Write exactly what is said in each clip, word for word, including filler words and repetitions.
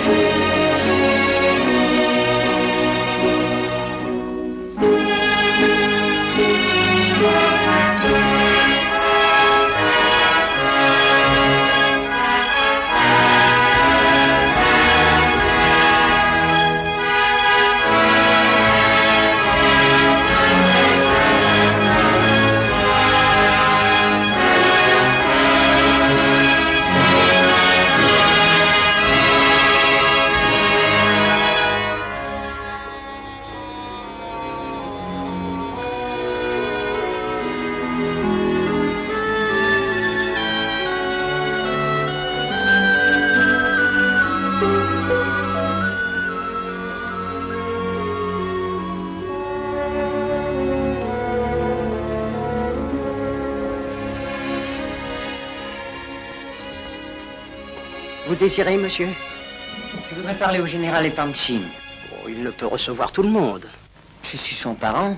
Vous désirez, monsieur? Je voudrais parler au général Epanchin. Oh, il ne peut recevoir tout le monde. Je suis son parent.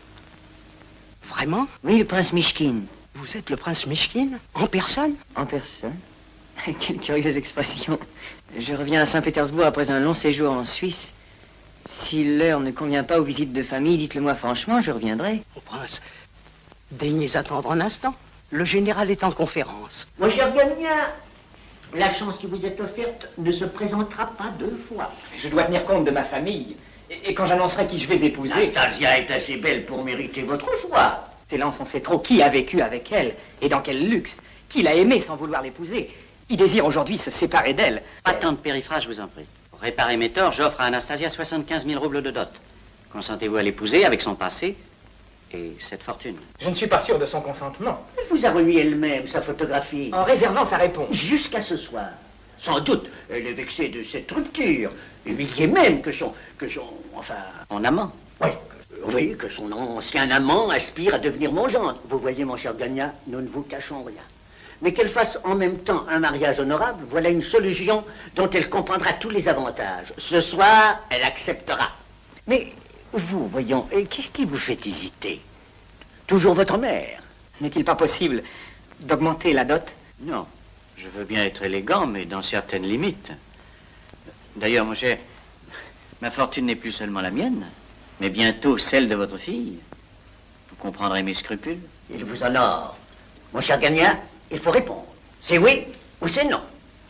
Vraiment? Oui, le prince Mishkin. Vous êtes le prince Mishkin? En personne? En personne? Quelle curieuse expression. Je reviens à Saint-Pétersbourg après un long séjour en Suisse. Si l'heure ne convient pas aux visites de famille, dites-le-moi franchement, je reviendrai. Oh, prince, daignez attendre un instant. Le général est en conférence. Mon cher Gagnon, la chance qui vous est offerte ne se présentera pas deux fois. Je dois tenir compte de ma famille. Et, et quand j'annoncerai qui je vais épouser... Anastasia est assez belle pour mériter votre choix. Célence, on sait trop qui a vécu avec elle et dans quel luxe. Qui l'a aimée sans vouloir l'épouser. Qui désire aujourd'hui se séparer d'elle. Pas tant de périphrase, je vous en prie. Pour réparer mes torts, j'offre à Anastasia soixante-quinze mille roubles de dot. Consentez-vous à l'épouser avec son passé et cette fortune? Je ne suis pas sûr de son consentement. Elle vous a remis elle-même sa photographie. En réservant sa réponse. Jusqu'à ce soir. Sans doute, elle est vexée de cette rupture. Humiliée même que son... que son... enfin... Mon amant? Oui, que, oui, que son ancien amant aspire à devenir mon gendre. Vous voyez, mon cher Gagnon, nous ne vous cachons rien. Mais qu'elle fasse en même temps un mariage honorable, voilà une solution dont elle comprendra tous les avantages. Ce soir, elle acceptera. Mais vous, voyons, qu'est-ce qui vous fait hésiter? Toujours votre mère. N'est-il pas possible d'augmenter la dot? Non. Je veux bien être élégant, mais dans certaines limites. D'ailleurs, mon cher, ma fortune n'est plus seulement la mienne, mais bientôt celle de votre fille. Vous comprendrez mes scrupules. Il vous honore. Mon cher Gagnon, il faut répondre. C'est oui ou c'est non?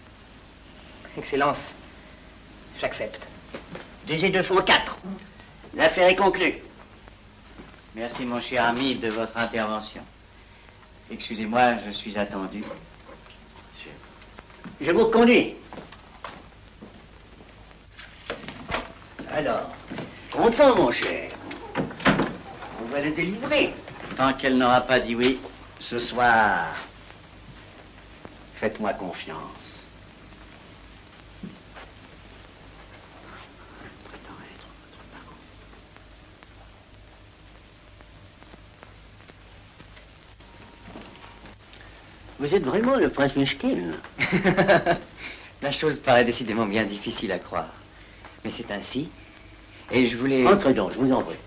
Excellence, j'accepte. Deux et deux font quatre. L'affaire est conclue. Merci, mon cher ami, de votre intervention. Excusez-moi, je suis attendu. Monsieur. Je vous conduis. Alors, content, mon cher. On va le délivrer. Tant qu'elle n'aura pas dit oui. Ce soir, faites-moi confiance. Je prétends être votre parent. Vous êtes vraiment le prince Mishkin? La chose paraît décidément bien difficile à croire. Mais c'est ainsi. Et je voulais... Entrez donc, je vous en prie.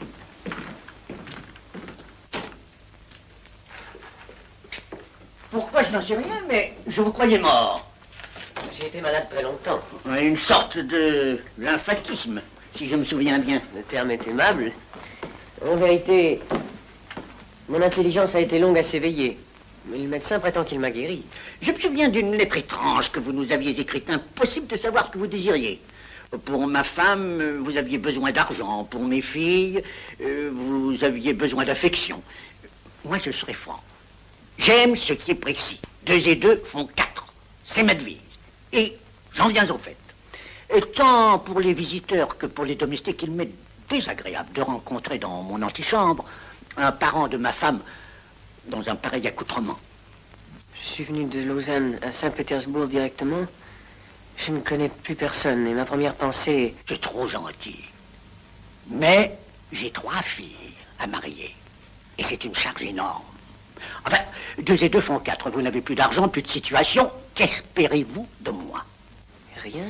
Pourquoi je n'en sais rien, mais je vous croyais mort. J'ai été malade très longtemps. Une sorte de lymphatisme, si je me souviens bien. Le terme est aimable. En vérité, mon intelligence a été longue à s'éveiller. Mais le médecin prétend qu'il m'a guéri. Je me souviens d'une lettre étrange que vous nous aviez écrite. Impossible de savoir ce que vous désiriez. Pour ma femme, vous aviez besoin d'argent. Pour mes filles, vous aviez besoin d'affection. Moi, je serai franc. J'aime ce qui est précis. Deux et deux font quatre. C'est ma devise. Et j'en viens au fait. Et tant pour les visiteurs que pour les domestiques, il m'est désagréable de rencontrer dans mon antichambre un parent de ma femme dans un pareil accoutrement. Je suis venu de Lausanne à Saint-Pétersbourg directement. Je ne connais plus personne et ma première pensée... C'est trop gentil. Mais j'ai trois filles à marier. Et c'est une charge énorme. Enfin, deux et deux font quatre. Vous n'avez plus d'argent, plus de situation. Qu'espérez-vous de moi? Rien.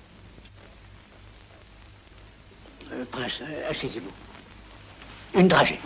Euh, prince, euh, asseyez-vous. Une dragée.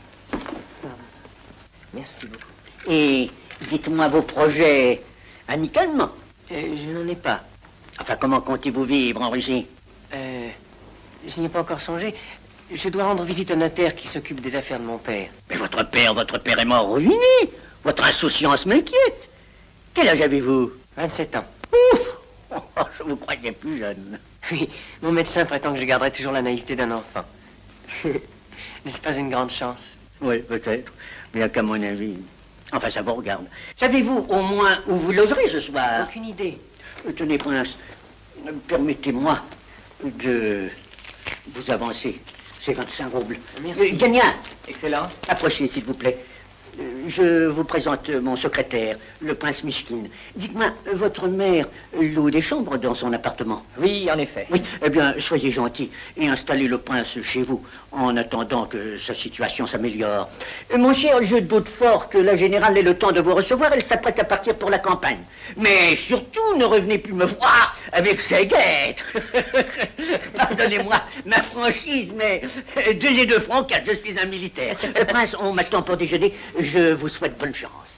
Merci beaucoup. Et dites-moi vos projets amicalement. Euh, je n'en ai pas. Enfin, comment comptez-vous vivre en Russie? Euh, je n'y ai pas encore songé. Je dois rendre visite au notaire qui s'occupe des affaires de mon père. Mais votre père, votre père est mort ruiné. Votre insouciance m'inquiète. Quel âge avez-vous? vingt-sept ans. Ouf! Oh, je vous croyais plus jeune. Oui, mon médecin prétend que je garderai toujours la naïveté d'un enfant. N'est-ce pas une grande chance? Oui, peut-être. Mais qu'à mon avis... Enfin, ça vous regarde. Savez-vous au moins où vous logerez ce soir? Aucune idée. Euh, Tenez, prince, euh, permettez-moi de vous avancer. C'est vingt-cinq roubles. Merci. Euh, Gagna, Excellence. approchez, s'il vous plaît. Euh, Je vous présente mon secrétaire, le prince Mishkin. Dites-moi, euh, votre mère loue des chambres dans son appartement? Oui, en effet. Oui, eh bien, soyez gentil et installez le prince chez vous en attendant que sa situation s'améliore. Euh, Mon cher, je doute fort que la générale ait le temps de vous recevoir. Elle s'apprête à partir pour la campagne. Mais surtout, ne revenez plus me voir avec ces guettes. Pardonnez-moi ma franchise, mais euh, deux et deux francs, quatre, je suis un militaire. Euh, prince, on m'attend pour déjeuner. Je vous souhaite bonne chance.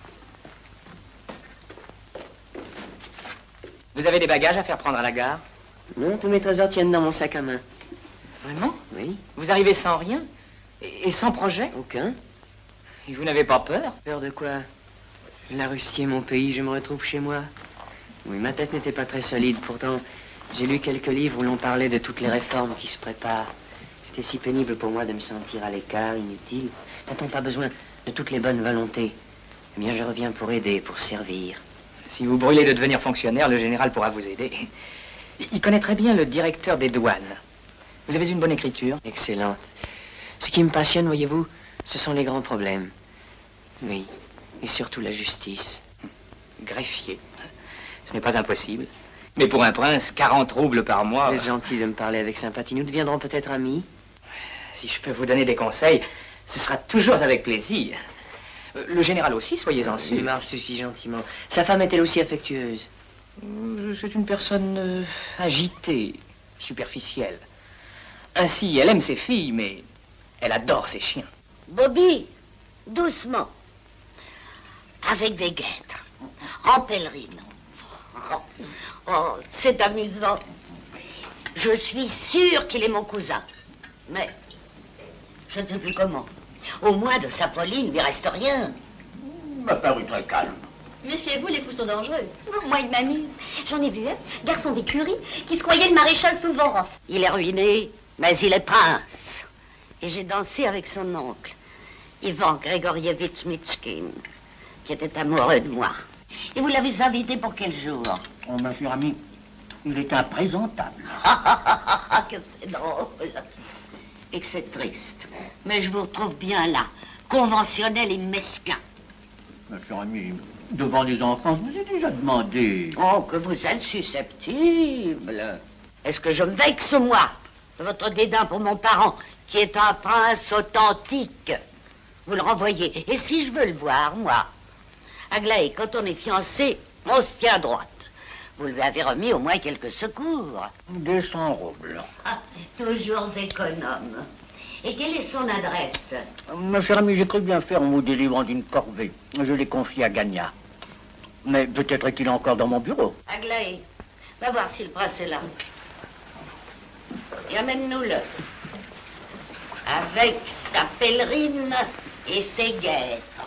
Vous avez des bagages à faire prendre à la gare? Non, tous mes trésors tiennent dans mon sac à main. Vraiment? Oui. Vous arrivez sans rien? Et, et sans projet? Aucun. Et vous n'avez pas peur? Peur de quoi? La Russie est mon pays, je me retrouve chez moi. Oui, ma tête n'était pas très solide, pourtant j'ai lu quelques livres où l'on parlait de toutes les réformes qui se préparent. C'était si pénible pour moi de me sentir à l'écart, inutile. N'a-t-on pas besoin de toutes les bonnes volontés? Eh bien, je reviens pour aider, pour servir. Si vous brûlez de devenir fonctionnaire, le général pourra vous aider. Il connaît très bien le directeur des douanes. Vous avez une bonne écriture? Excellente. Ce qui me passionne, voyez-vous, ce sont les grands problèmes. Oui, et surtout la justice. Greffier. Ce n'est pas impossible. Mais pour un prince, quarante roubles par mois... Vous êtes gentil de me parler avec sympathie. Nous deviendrons peut-être amis. Si je peux vous donner des conseils, ce sera toujours avec plaisir. Euh, Le général aussi, soyez-en Il sûr. marche si gentiment. Sa femme est-elle aussi affectueuse? Euh, C'est une personne euh, agitée, superficielle. Ainsi, elle aime ses filles, mais elle adore ses chiens. Bobby, doucement. Avec des guêtres. En pèlerine. Oh, oh, c'est amusant. Je suis sûre qu'il est mon cousin. Mais je ne sais plus comment. Au moins de sa folie, il ne lui reste rien. Il m'a paru très calme. Méfiez-vous, les coups sont dangereux. Oh, moi, il m'amuse. J'en ai vu un, garçon d'écurie, qui se croyait le maréchal Souvorov. Il est ruiné, mais il est prince. Et j'ai dansé avec son oncle, Ivan Grégorievitch Mitchkin, qui était amoureux de moi. Et vous l'avez invité pour quel jour? Oh, ma chère amie, il est imprésentable. Ah, que c'est drôle. Et que c'est triste. Mais je vous retrouve bien là, conventionnel et mesquin. Ma chère amie, devant les enfants, je vous ai déjà demandé. Oh, que vous êtes susceptible. Est-ce que je me vexe, moi, de votre dédain pour mon parent, qui est un prince authentique? Vous le renvoyez. Et si je veux le voir, moi? Aglaé, quand on est fiancé, on se tient droite. Vous lui avez remis au moins quelques secours. deux cents roubles. Ah, toujours économe. Et quelle est son adresse? Ma chère amie, j'ai cru bien faire en vous délivrant d'une corvée. Je l'ai confié à Gagna. Mais peut-être est-il encore dans mon bureau. Aglaé, va voir si le prince est là. Et amène-nous-le. Avec sa pèlerine et ses guêtres.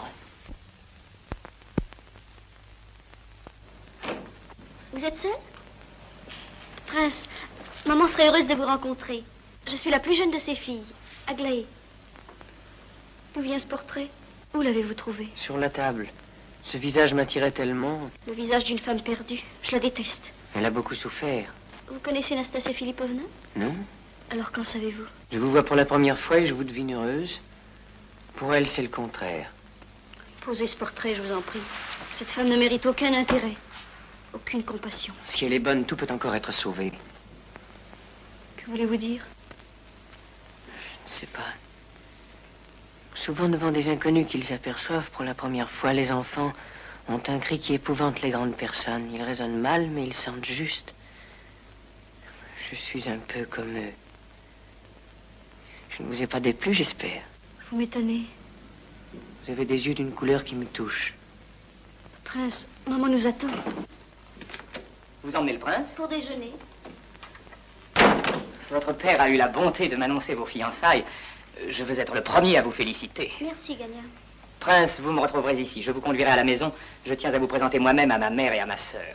Vous êtes seul? Prince, maman serait heureuse de vous rencontrer. Je suis la plus jeune de ses filles, Aglaé. D'où vient ce portrait? Où l'avez-vous trouvé? Sur la table. Ce visage m'attirait tellement. Le visage d'une femme perdue. Je la déteste. Elle a beaucoup souffert. Vous connaissez Nastasia Filipovna? Non? Alors qu'en savez-vous? Je vous vois pour la première fois et je vous devine heureuse. Pour elle, c'est le contraire. Posez ce portrait, je vous en prie. Cette femme ne mérite aucun intérêt. Aucune compassion. Si elle est bonne, tout peut encore être sauvé. Que voulez-vous dire? Je ne sais pas. Souvent devant des inconnus qu'ils aperçoivent pour la première fois, les enfants ont un cri qui épouvante les grandes personnes. Ils raisonnent mal, mais ils sentent juste. Je suis un peu comme eux. Je ne vous ai pas déplu, j'espère. Vous m'étonnez. Vous avez des yeux d'une couleur qui me touche. Prince, maman nous attend. Vous emmenez le prince? Pour déjeuner. Votre père a eu la bonté de m'annoncer vos fiançailles. Je veux être le premier à vous féliciter. Merci, Gagna. Prince, vous me retrouverez ici. Je vous conduirai à la maison. Je tiens à vous présenter moi-même à ma mère et à ma sœur.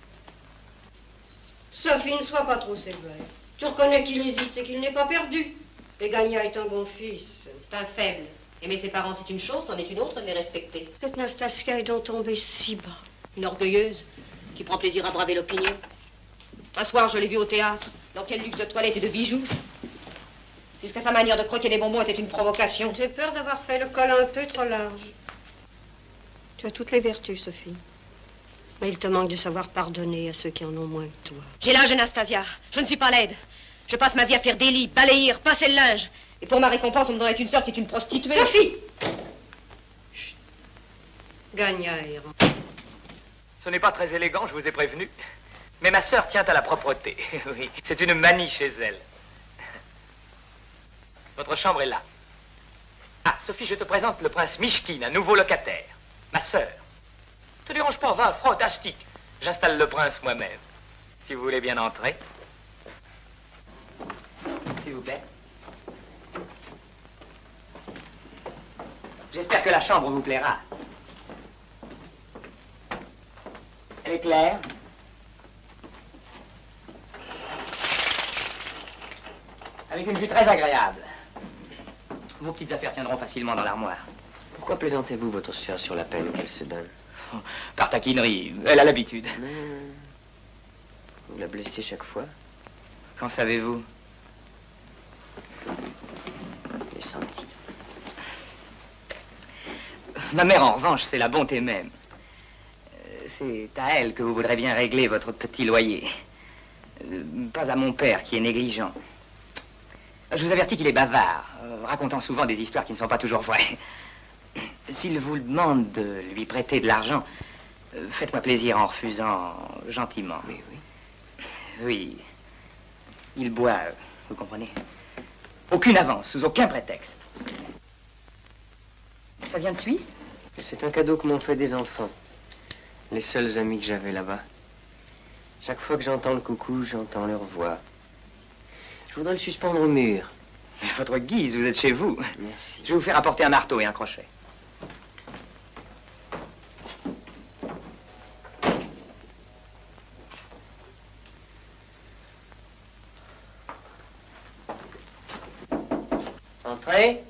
Sophie, ne sois pas trop sévère. Tu reconnais qu'il hésite, c'est qu'il n'est pas perdu. Et Gagna est un bon fils. C'est un faible. Aimer ses parents, c'est une chose, c'en est une autre de les respecter. Cette Nastasia est donc tombée si bas. Une orgueilleuse qui prend plaisir à braver l'opinion. Un soir, je l'ai vue au théâtre, dans quel luxe de toilette et de bijoux. Jusqu'à sa manière de croquer des bonbons était une provocation. J'ai peur d'avoir fait le col un peu trop large. Tu as toutes les vertus, Sophie. Mais il te manque de savoir pardonner à ceux qui en ont moins que toi. J'ai l'âge d'Anastasia. Je ne suis pas laide. Je passe ma vie à faire des lits, balayer, passer le linge. Et pour ma récompense, on me donnerait une sœur qui est une prostituée. Sophie! Chut. Gagna est rentrée. Ce n'est pas très élégant, je vous ai prévenu. Mais ma sœur tient à la propreté. Oui, c'est une manie chez elle. Votre chambre est là. Ah, Sophie, je te présente le prince Mishkin, un nouveau locataire. Ma sœur. Te dérange pas, va, fantastique. J'installe le prince moi-même. Si vous voulez bien entrer. S'il vous plaît. J'espère que la chambre vous plaira. Elle est claire. Avec une vue très agréable. Vos petites affaires tiendront facilement dans l'armoire. Pourquoi plaisantez-vous votre sœur sur la peine qu'elle se donne? Par taquinerie, elle a l'habitude. Mais vous la blessez chaque fois? Qu'en savez-vous? J'ai senti. Ma mère, en revanche, c'est la bonté même. C'est à elle que vous voudrez bien régler votre petit loyer. Pas à mon père, qui est négligent. Je vous avertis qu'il est bavard, racontant souvent des histoires qui ne sont pas toujours vraies. S'il vous demande de lui prêter de l'argent, faites-moi plaisir en refusant gentiment. Oui, oui. Oui. Il boit, vous comprenez? Aucune avance, sous aucun prétexte. Ça vient de Suisse? C'est un cadeau que m'ont fait des enfants. Les seuls amis que j'avais là-bas. Chaque fois que j'entends le coucou, j'entends leur voix. Je voudrais le suspendre au mur. À votre guise, vous êtes chez vous. Merci. Je vais vous faire apporter un marteau et un crochet. Entrez.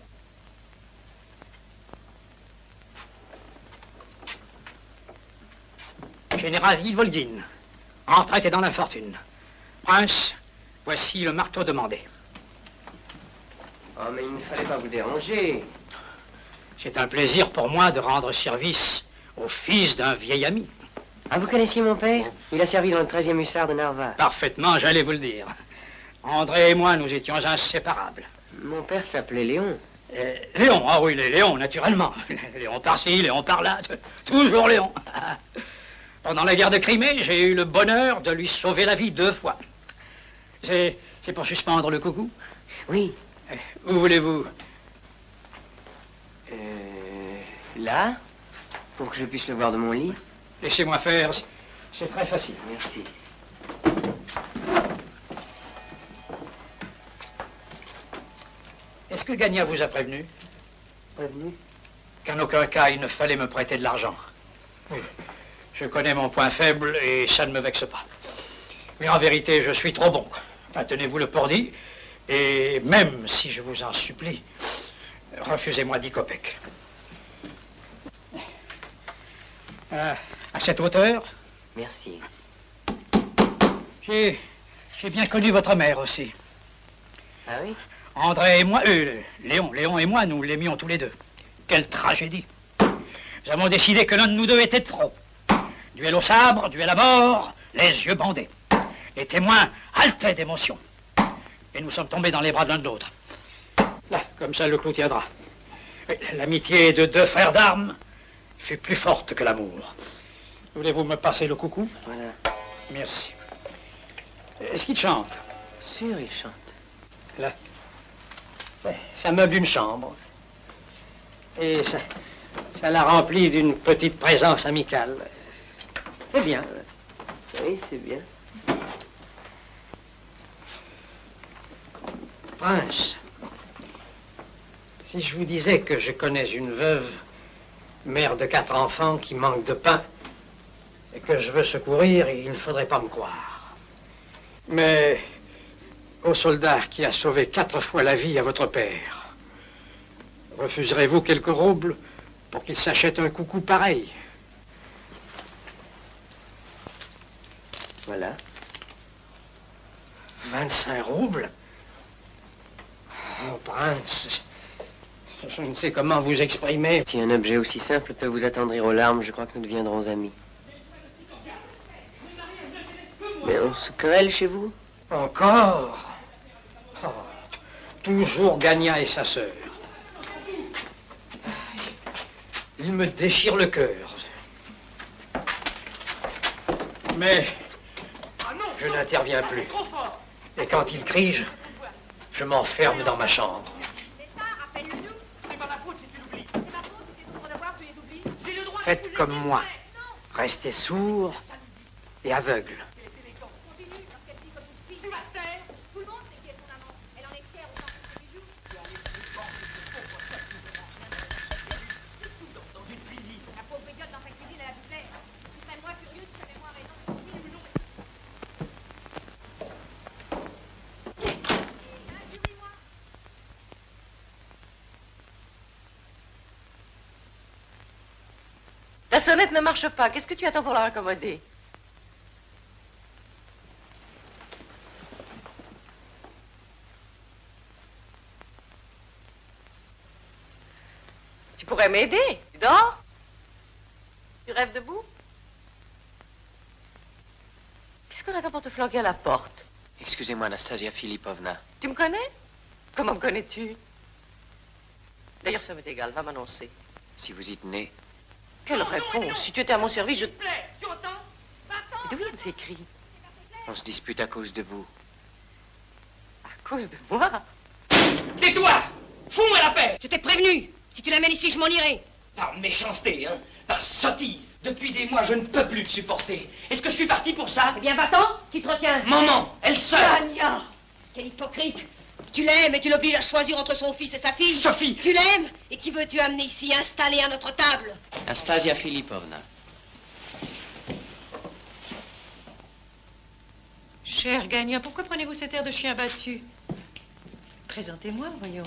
Général Ivoldine, retraite dans l'infortune. Prince, voici le marteau demandé. Oh, mais il ne fallait pas vous déranger. C'est un plaisir pour moi de rendre service au fils d'un vieil ami. Ah, vous connaissiez mon père? Il a servi dans le treizième hussard de Narva. Parfaitement, j'allais vous le dire. André et moi, nous étions inséparables. Mon père s'appelait Léon. Euh, Léon, ah oui, les Léon, naturellement. Léon par-ci, Léon par-là, toujours Léon. Pendant la guerre de Crimée, j'ai eu le bonheur de lui sauver la vie deux fois. C'est c'est pour suspendre le coucou? Oui. Euh, Où voulez-vous? Euh, là? Pour que je puisse le voir de mon lit? Laissez-moi faire, c'est très facile. Merci. Est-ce que Gagna vous a prévenu? Prévenu? Qu'en aucun cas, il ne fallait me prêter de l'argent. Oui. Je connais mon point faible et ça ne me vexe pas. Mais en vérité, je suis trop bon. Enfin, tenez-vous le pour dit. Et même si je vous en supplie, refusez-moi dix kopecks. Euh, à cette hauteur? Merci. J'ai j'ai bien connu votre mère aussi. Ah oui? André et moi, euh, Léon, Léon et moi, nous l'aimions tous les deux. Quelle tragédie. Nous avons décidé que l'un de nous deux était de trop. Duel au sabre, duel à mort, les yeux bandés. Les témoins haletaient d'émotion. Et nous sommes tombés dans les bras de l'un de l'autre. Là, comme ça, le clou tiendra. L'amitié de deux frères d'armes fut plus forte que l'amour. Voulez-vous me passer le coucou? Voilà. Merci. Est-ce qu'il chante? Sûr, il chante. Là. Ça, ça meuble une chambre. Et ça, ça la remplit d'une petite présence amicale. C'est bien. Oui, c'est bien. Prince, si je vous disais que je connais une veuve, mère de quatre enfants qui manque de pain, et que je veux secourir, il ne faudrait pas me croire. Mais au soldat qui a sauvé quatre fois la vie à votre père, refuserez-vous quelques roubles pour qu'il s'achète un coucou pareil? Voilà. vingt-cinq roubles? Oh, Prince, je ne sais comment vous exprimer. Si un objet aussi simple peut vous attendrir aux larmes, je crois que nous deviendrons amis. Mais on se querelle chez vous? Encore? Oh, toujours Gagna et sa sœur. Il me déchire le cœur. Mais je n'interviens plus. Et quand il crie, je, je m'enferme dans ma chambre. Faites comme moi. Restez sourd et aveugle. La sonnette ne marche pas. Qu'est-ce que tu attends pour la raccommoder? Tu pourrais m'aider. Tu dors? Tu rêves debout? Qu'est-ce qu'on attend pour te flanquer à la porte? Excusez-moi, Anastasia Filipovna. Tu me connais? Comment me connais-tu? D'ailleurs, ça m'est égal. Va m'annoncer. Si vous y tenez. Quelle réponse? Si tu étais à mon service, je... D'où viennent ces cris? On se dispute à cause de vous. À cause de moi? Tais-toi! Fous-moi la paix! Je t'ai prévenu. Si tu l'amènes ici, je m'en irai. Par méchanceté, hein? Par sottise. Depuis des mois, je ne peux plus te supporter. Est-ce que je suis parti pour ça? Eh bien, va-t'en. Qui te retient? Maman, elle seule. Gagna! Quel hypocrite! Tu l'aimes et tu l'obliges à choisir entre son fils et sa fille. Sophie! Tu l'aimes et qui veux-tu amener ici, installé à notre table? Anastasia Filipovna. Cher Gagna, pourquoi prenez-vous cet air de chien battu? Présentez-moi, voyons.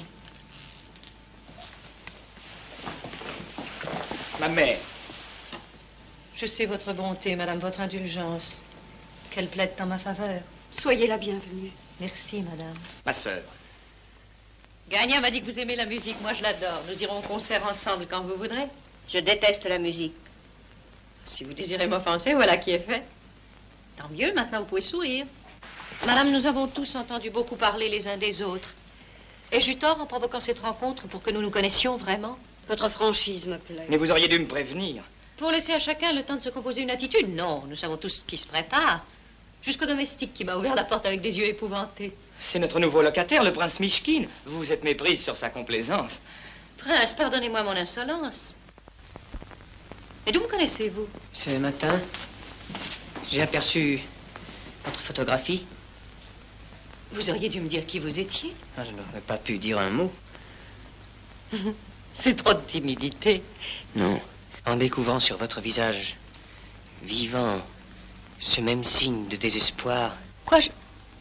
Ma mère. Je sais votre bonté, madame, votre indulgence. Qu'elle plaide en ma faveur. Soyez la bienvenue. Merci, madame. Ma sœur. Gagna m'a dit que vous aimez la musique. Moi, je l'adore. Nous irons au concert ensemble quand vous voudrez. Je déteste la musique. Si vous désirez m'offenser, voilà qui est fait. Tant mieux, maintenant vous pouvez sourire. Madame, nous avons tous entendu beaucoup parler les uns des autres. Ai-je eu tort en provoquant cette rencontre pour que nous nous connaissions vraiment? Votre franchise me plaît. Mais vous auriez dû me prévenir. Pour laisser à chacun le temps de se composer une attitude? Non, nous savons tous ce qui se prépare. Jusqu'au domestique qui m'a ouvert la porte avec des yeux épouvantés. C'est notre nouveau locataire, le prince Mishkin. Vous vous êtes méprise sur sa complaisance. Prince, pardonnez-moi mon insolence. Et d'où me connaissez-vous? Ce matin, j'ai aperçu votre photographie. Vous auriez dû me dire qui vous étiez. Ah, je n'aurais pas pu dire un mot. C'est trop de timidité. Non. En découvrant sur votre visage vivant ce même signe de désespoir. Quoi, je...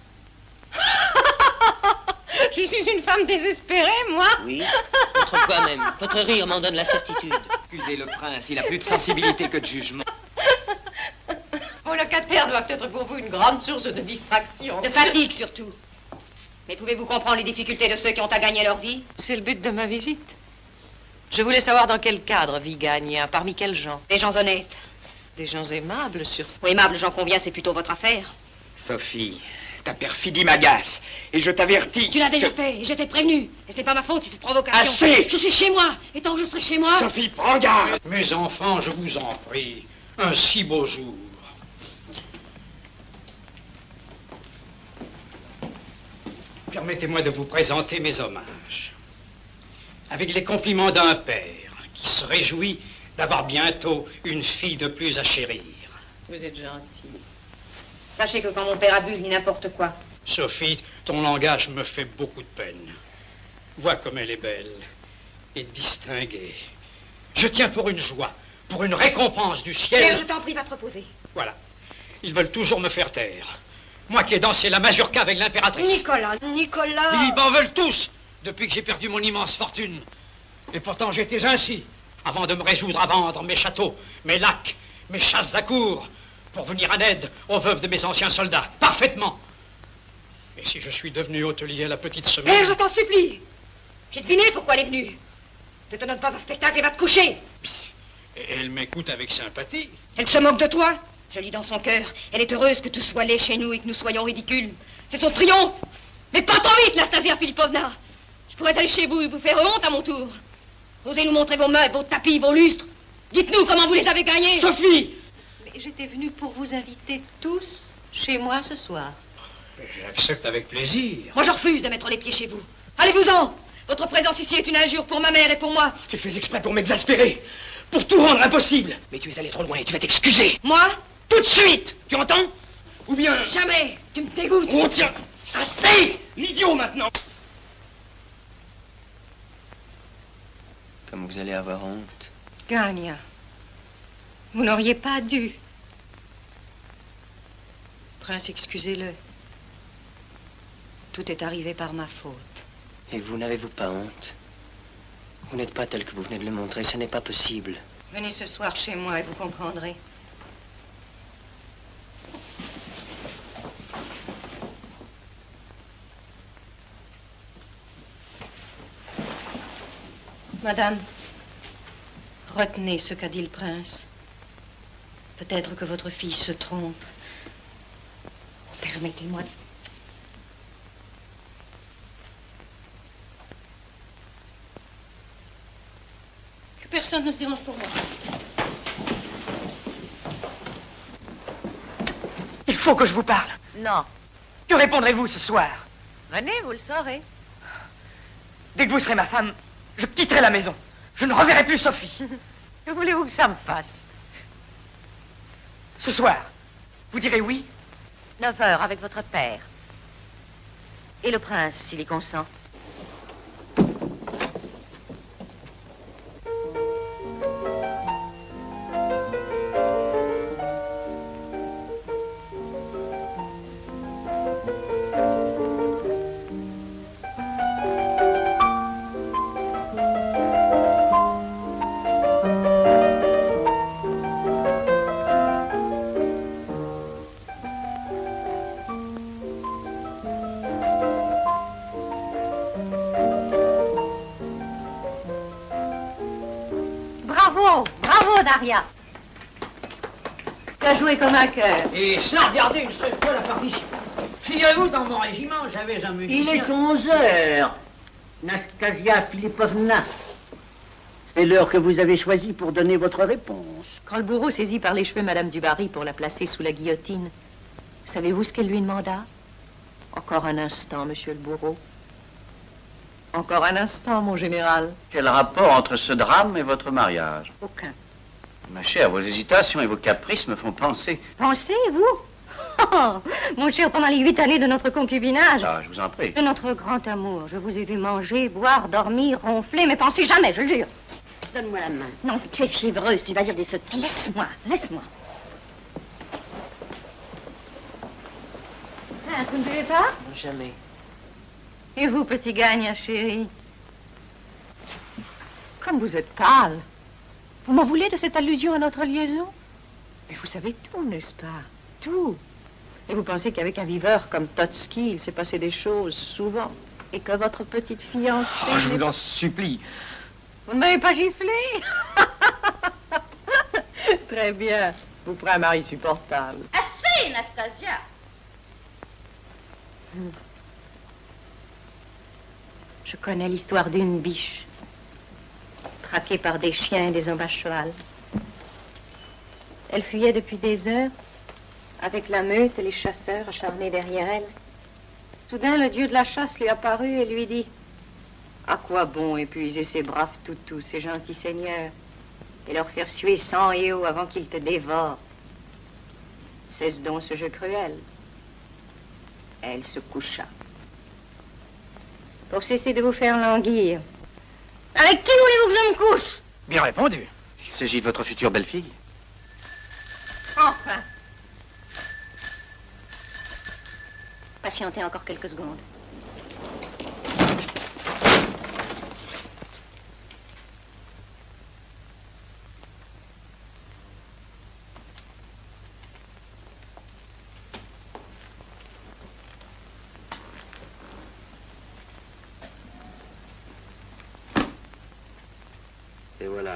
Je suis une femme désespérée, moi? Oui, votre voix même. Votre rire m'en donne la certitude. Excusez le prince, il a plus de sensibilité que de jugement. Vos locataires doivent être pour vous une grande source de distraction. De fatigue, surtout. Mais pouvez-vous comprendre les difficultés de ceux qui ont à gagner leur vie? C'est le but de ma visite. Je voulais savoir dans quel cadre vit Gagna, parmi quels gens. Des gens honnêtes. Des gens aimables, surtout. Oui, aimables, j'en conviens, c'est plutôt votre affaire. Sophie, ta perfidie m'agace. Et je t'avertis. Tu l'as déjà que... fait, et je t'ai prévenu. Et c'est pas ma faute, c'est cette provocation. Assez! Je suis chez moi. Et tant que je serai chez moi... Sophie, prends garde! Mes enfants, je vous en prie, un si beau jour. Permettez-moi de vous présenter mes hommages. Avec les compliments d'un père qui se réjouit d'avoir bientôt une fille de plus à chérir. Vous êtes gentil. Sachez que quand mon père a bu, il dit n'importe quoi. Sophie, ton langage me fait beaucoup de peine. Vois comme elle est belle et distinguée. Je tiens pour une joie, pour une récompense du ciel. Père, je t'en prie, va te reposer. Voilà. Ils veulent toujours me faire taire. Moi qui ai dansé la mazurka avec l'impératrice. Nicolas, Nicolas. Ils m'en veulent tous depuis que j'ai perdu mon immense fortune. Et pourtant j'étais ainsi avant de me résoudre à vendre mes châteaux, mes lacs, mes chasses à cour pour venir en aide aux veuves de mes anciens soldats. Parfaitement. Et si je suis devenu hôtelier à la petite semaine... Père, je t'en supplie. J'ai deviné pourquoi elle est venue. Ne te donne pas un spectacle et va te coucher. Et elle m'écoute avec sympathie. Elle se moque de toi. Je lis dans son cœur. Elle est heureuse que tout soit laid chez nous et que nous soyons ridicules. C'est son triomphe. Mais pas trop vite, Nastasia Philippovna. Je pourrais aller chez vous et vous faire honte à mon tour. Osez nous montrer vos meubles, vos tapis, vos lustres. Dites-nous comment vous les avez gagnés. Sophie! Mais j'étais venue pour vous inviter tous chez moi ce soir. J'accepte avec plaisir. Moi, je refuse de mettre les pieds chez vous. Allez-vous-en. Votre présence ici est une injure pour ma mère et pour moi. Tu fais exprès pour m'exaspérer, pour tout rendre impossible. Mais tu es allé trop loin et tu vas t'excuser. Moi? Tout de suite, tu entends? Ou bien... Jamais. Tu me dégoûtes. Oh tiens, assez! L'idiot maintenant. Comme vous allez avoir honte. Gagna, vous n'auriez pas dû. Prince, excusez-le. Tout est arrivé par ma faute. Et vous n'avez-vous pas honte? Vous n'êtes pas tel que vous venez de le montrer, ce n'est pas possible. Venez ce soir chez moi et vous comprendrez. Madame, retenez ce qu'a dit le prince. Peut-être que votre fille se trompe. Permettez-moi de... Que personne ne se dérange pour moi. Il faut que je vous parle. Non. Que répondrez-vous ce soir? Venez, vous le saurez. Dès que vous serez ma femme, je quitterai la maison. Je ne reverrai plus Sophie. Que voulez-vous que ça me fasse? Ce soir, vous direz oui? Neuf heures avec votre père. Et le prince, s'il y consent. Daria. Tu as joué comme un cœur. Et sans regarder une seule fois la partition. Figurez-vous, dans mon régiment, j'avais un musicien... Il est onze heures. Nastasia Philippovna. C'est l'heure que vous avez choisie pour donner votre réponse. Quand le bourreau saisit par les cheveux Madame du Barry pour la placer sous la guillotine, savez-vous ce qu'elle lui demanda? Encore un instant, monsieur le bourreau. Encore un instant, mon général. Quel rapport entre ce drame et votre mariage? Aucun. Ma chère, vos hésitations et vos caprices me font penser. Pensez, vous? Oh, mon cher, pendant les huit années de notre concubinage, Ah, je vous en prie. de notre grand amour, je vous ai vu manger, boire, dormir, ronfler, mais pensez jamais, je le jure. Donne-moi la main. Non, tu es fiévreuse, tu vas dire des sottises. Laisse-moi, laisse-moi. Hein, vous ne buvez pas? Non, jamais. Et vous, petit gagne, chérie? Comme vous êtes pâle. Vous m'en voulez de cette allusion à notre liaison? Mais vous savez tout, n'est-ce pas? Tout. Et vous pensez qu'avec un viveur comme Totsky, il s'est passé des choses souvent, et que votre petite fiancée... Oh, je vous en supplie. Vous ne m'avez pas giflé? Très bien. Vous ferez un mari supportable. Assez, Nastasia. Je connais l'histoire d'une biche, traquée par des chiens et des hommes à cheval. Elle fuyait depuis des heures, avec la meute et les chasseurs acharnés derrière elle. Soudain, le dieu de la chasse lui apparut et lui dit: « À quoi bon épuiser ces braves toutous, ces gentils seigneurs, et leur faire suer sang et eau avant qu'ils te dévorent? Cesse donc ce jeu cruel. Elle se coucha. Pour cesser de vous faire languir. Avec qui voulez-vous que je me couche? Bien répondu. Il s'agit de votre future belle-fille. Enfin. Patientez encore quelques secondes. Et voilà.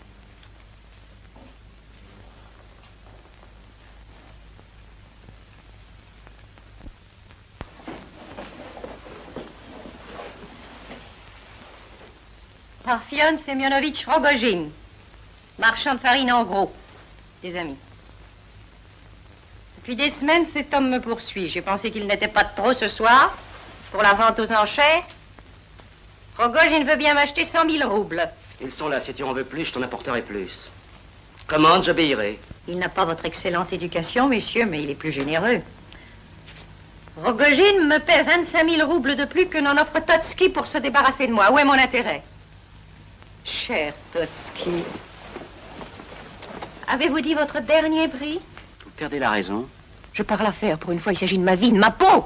Parfion Semyonovitch Rogojin, marchand de farine en gros, des amis. Depuis des semaines, cet homme me poursuit. J'ai pensé qu'il n'était pas de trop ce soir, pour la vente aux enchères. Rogojin veut bien m'acheter cent mille roubles. Ils sont là, si tu en veux plus, je t'en apporterai plus. Commande, j'obéirai. Il n'a pas votre excellente éducation, messieurs, mais il est plus généreux. Rogojin me paie vingt-cinq mille roubles de plus que n'en offre Totsky pour se débarrasser de moi. Où est mon intérêt? Cher Totsky, avez-vous dit votre dernier prix? Vous perdez la raison. Je parle à faire. Pour une fois, il s'agit de ma vie, de ma peau.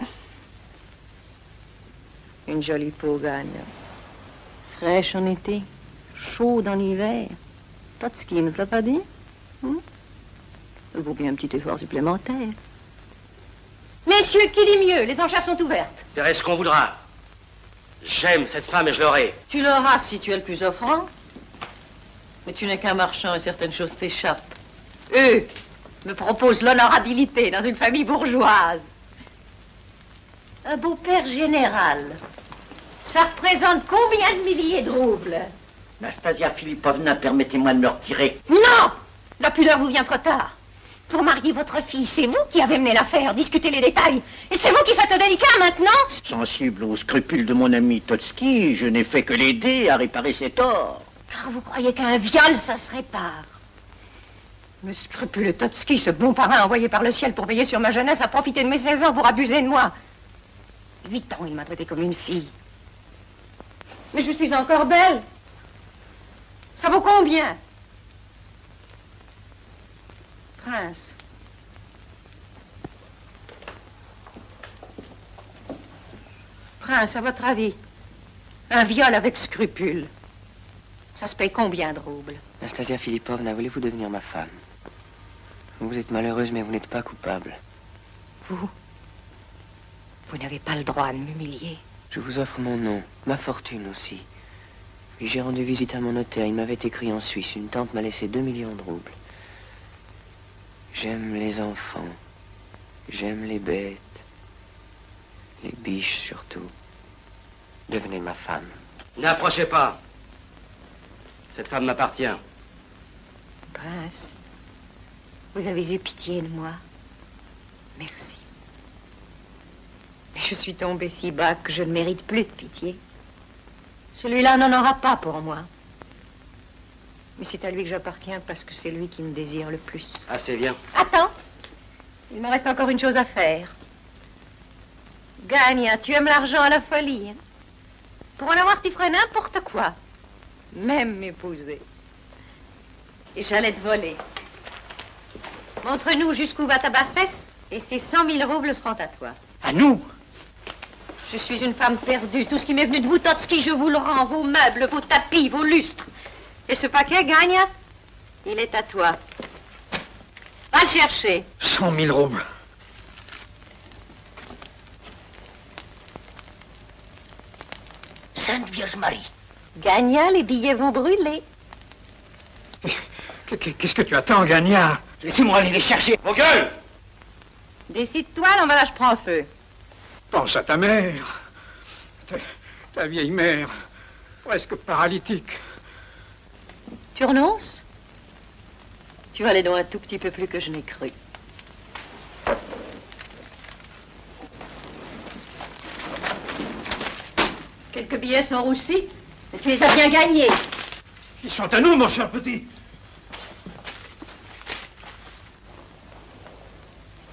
Une jolie peau gagne. Fraîche en été, chaude en hiver. Totsky ne te l'a pas dit? Hum? Il vaut bien un petit effort supplémentaire. Messieurs, qui dit mieux? Les enchères sont ouvertes. Verrez ce qu'on voudra. J'aime cette femme et je l'aurai. Tu l'auras si tu es le plus offrant. Mais tu n'es qu'un marchand et certaines choses t'échappent. Eux me proposent l'honorabilité dans une famille bourgeoise. Un beau-père général. Ça représente combien de milliers de roubles? Nastasia Filipovna, permettez-moi de me retirer. Non! La pudeur vous vient trop tard. Pour marier votre fille, c'est vous qui avez mené l'affaire, discutez les détails. Et c'est vous qui faites le délicat maintenant? Sensible aux scrupules de mon ami Totsky, je n'ai fait que l'aider à réparer ses torts. Car vous croyez qu'un viol, ça se répare. Le scrupuleux Totsky, ce bon parrain envoyé par le ciel pour veiller sur ma jeunesse, a profité de mes seize ans pour abuser de moi. Huit ans, il m'a traité comme une fille. Mais je suis encore belle. Ça vaut combien? Prince. Prince, à votre avis, un viol avec scrupule, ça se paye combien de roubles? Nastasia Filipovna, voulez-vous devenir ma femme? Vous êtes malheureuse, mais vous n'êtes pas coupable. Vous Vous n'avez pas le droit de m'humilier. Je vous offre mon nom, ma fortune aussi. Puis j'ai rendu visite à mon notaire. Il m'avait écrit en Suisse. Une tante m'a laissé deux millions de roubles. J'aime les enfants. J'aime les bêtes. Les biches surtout. Devenez ma femme. N'approchez pas. Cette femme m'appartient. Prince, vous avez eu pitié de moi. Merci. Mais je suis tombée si bas que je ne mérite plus de pitié. Celui-là n'en aura pas pour moi. Mais c'est à lui que j'appartiens parce que c'est lui qui me désire le plus. Assez bien. Attends. Il me reste encore une chose à faire. Gagne, tu aimes l'argent à la folie. Hein? Pour en avoir, tu ferais n'importe quoi. Même m'épouser. Et j'allais te voler. Montre-nous jusqu'où va ta bassesse et ces cent mille roubles seront à toi. À nous? Je suis une femme perdue. Tout ce qui m'est venu de vous, Totsky, je vous le rends. Vos meubles, vos tapis, vos lustres. Et ce paquet, Gagne, il est à toi. Va le chercher. Cent mille roubles. Sainte Vierge Marie. Gagnat, les billets vont brûler. Qu'est-ce que tu attends, Gagnat? Laissez-moi aller les chercher. Vos gueules! Décide-toi, l'emballage prend feu. Pense à ta mère. Ta, ta vieille mère, presque paralytique. Tu renonces? Tu vas aller donc un tout petit peu plus que je n'ai cru. Quelques billets sont roussis, mais tu les as bien gagnés. Ils sont à nous, mon cher petit.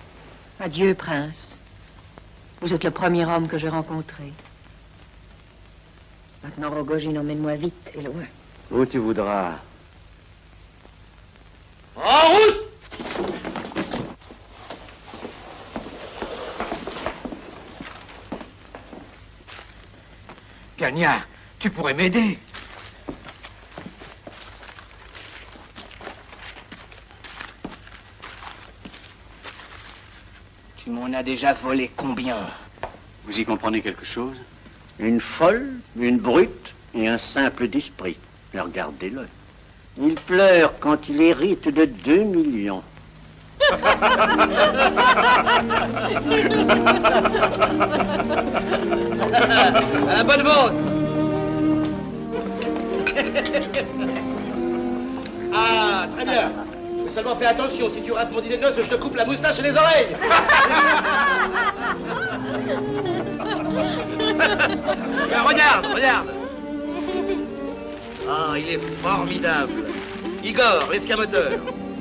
Adieu, prince. Vous êtes le premier homme que j'ai rencontré. Maintenant, Rogojine, emmène-moi vite et loin. Où tu voudras. En route! Gagna, tu pourrais m'aider. Tu m'en as déjà volé combien? Vous y comprenez quelque chose? Une folle, une brute et un simple d'esprit. Regardez-le. Il pleure quand il hérite de deux millions. À la bonne vente. Ah, très bien. Mais seulement fais attention, si tu rates mon dîner de noces, je te coupe la moustache et les oreilles. Ben, regarde, regarde. Ah, il est formidable. Igor, l'escamoteur.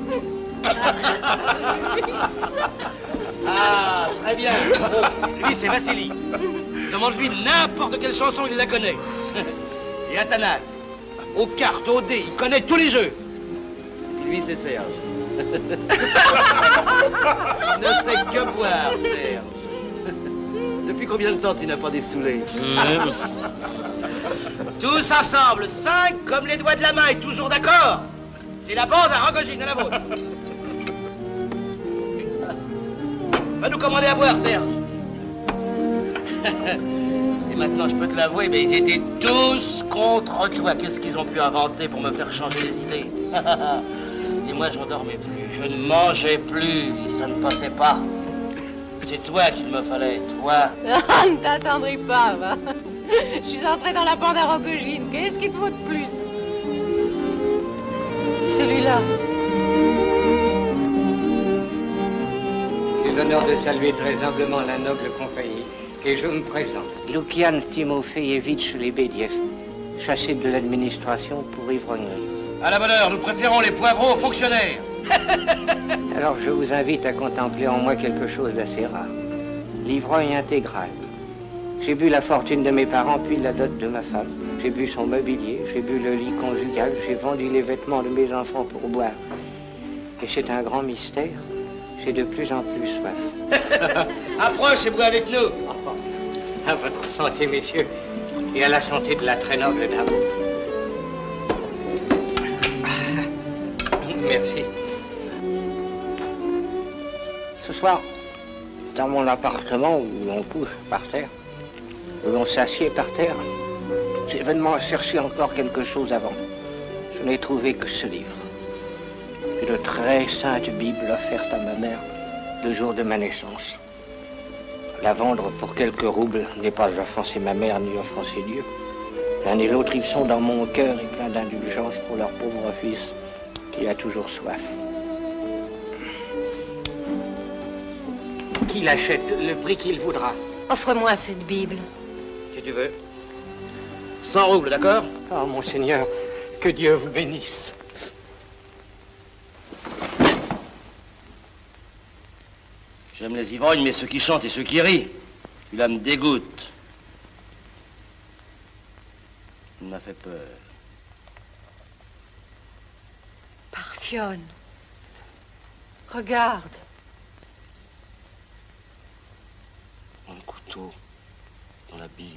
Ah, très bien. Lui, c'est Vassili. Demande-lui n'importe quelle chanson, il la connaît. Et Athanas, aux cartes, aux dés, il connaît tous les jeux. Et lui, c'est Serge. Il ne sait que boire, Serge. Depuis combien de temps tu n'as pas dessoulé? Tous ensemble, cinq comme les doigts de la main et toujours d'accord. C'est la bande à Rogojine, à la vôtre. Va nous commander à boire, Serge. Et maintenant, je peux te l'avouer, mais ils étaient tous contre toi. Qu'est-ce qu'ils ont pu inventer pour me faire changer les idées? Et moi, je ne dormais plus, je ne mangeais plus, ça ne passait pas. C'est toi qu'il me fallait, toi. Ah, ne t'attendris pas, va. Je suis entrée dans la bande à Rogojine. Qu'est-ce qu'il te faut de plus? Celui-là. J'ai l'honneur de saluer très humblement la noble compagnie et je me présente. Lukian Timofeyevitch Lebediev, chassé de l'administration pour ivrognerie. À la bonne heure, nous préférons les poivrons aux fonctionnaires. Alors je vous invite à contempler en moi quelque chose d'assez rare. L'ivrogne intégral. J'ai bu la fortune de mes parents, puis la dot de ma femme. J'ai bu son mobilier, j'ai bu le lit conjugal, j'ai vendu les vêtements de mes enfants pour boire. Et c'est un grand mystère. J'ai de plus en plus soif. Approche et bois avec nous. À votre santé, messieurs, et à la santé de la très noble dame. Merci. Ce soir, dans mon appartement où l'on couche par terre, où l'on s'assied par terre, j'ai vainement cherché encore quelque chose avant. Je n'ai trouvé que ce livre. Une très sainte Bible offerte à ma mère le jour de ma naissance. La vendre pour quelques roubles n'est pas offenser ma mère ni offenser Dieu. L'un et l'autre, ils sont dans mon cœur et plein d'indulgence pour leur pauvre fils qui a toujours soif. Qu'il achète le prix qu'il voudra. Offre-moi cette Bible. Si tu veux. Cent roubles, d'accord? Oh, monseigneur, que Dieu vous bénisse. J'aime les ivrognes, mais ceux qui chantent et ceux qui rient. Celui-là me dégoûte. Il m'a fait peur. Parfionne. Regarde. Un couteau dans la Bible.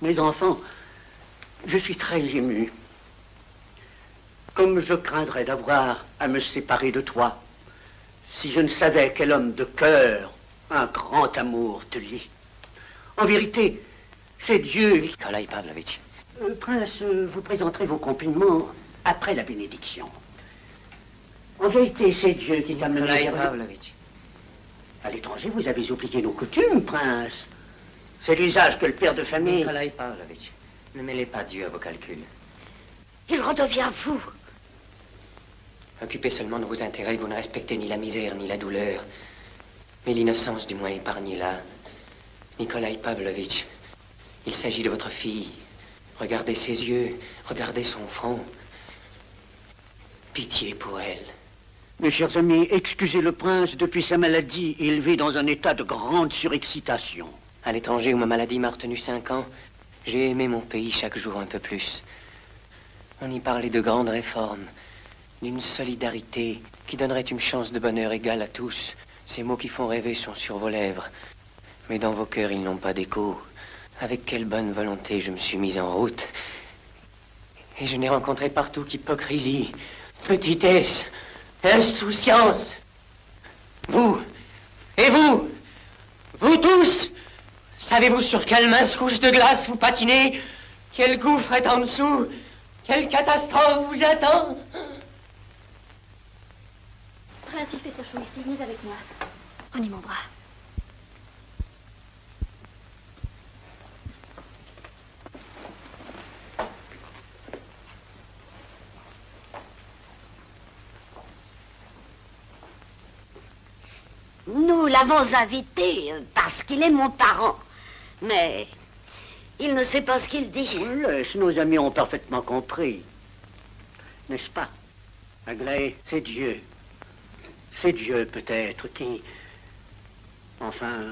Mes enfants, je suis très ému. Comme je craindrais d'avoir à me séparer de toi, si je ne savais quel homme de cœur un grand amour te lie. En vérité, c'est Dieu... Nikolai Pavlovitch. Euh, Prince, euh, vous présenterez vos compliments après la bénédiction. En vérité, c'est Dieu qui t'a mené Nikolai vers... Pavlovitch. À l'étranger, vous avez oublié nos coutumes, Prince. C'est l'usage que le père de famille... Nikolai Pavlovitch, ne mêlez pas Dieu à vos calculs. Il redevient fou. Occupez seulement de vos intérêts, vous ne respectez ni la misère, ni la douleur. Mais l'innocence, du moins, épargnez-la. Nikolai Pavlovitch, il s'agit de votre fille. Regardez ses yeux, regardez son front. Pitié pour elle. Mes chers amis, excusez le prince, depuis sa maladie, il vit dans un état de grande surexcitation. À l'étranger, où ma maladie m'a retenu cinq ans, j'ai aimé mon pays chaque jour un peu plus. On y parlait de grandes réformes, d'une solidarité qui donnerait une chance de bonheur égale à tous. Ces mots qui font rêver sont sur vos lèvres, mais dans vos cœurs, ils n'ont pas d'écho. Avec quelle bonne volonté je me suis mise en route. Et je n'ai rencontré partout qu'hypocrisie, petitesse, insouciance. Vous, et vous, vous tous, savez-vous sur quelle mince couche de glace vous patinez? Quel gouffre est en dessous? Quelle catastrophe vous attend? Prince, il fait trop chaud ici. Venez avec moi. Prenez mon bras. Nous l'avons invité euh, parce qu'il est mon parent. Mais il ne sait pas ce qu'il dit. Oui, nos amis ont parfaitement compris. N'est-ce pas? Aglaé, c'est Dieu. C'est Dieu, peut-être, qui... Enfin...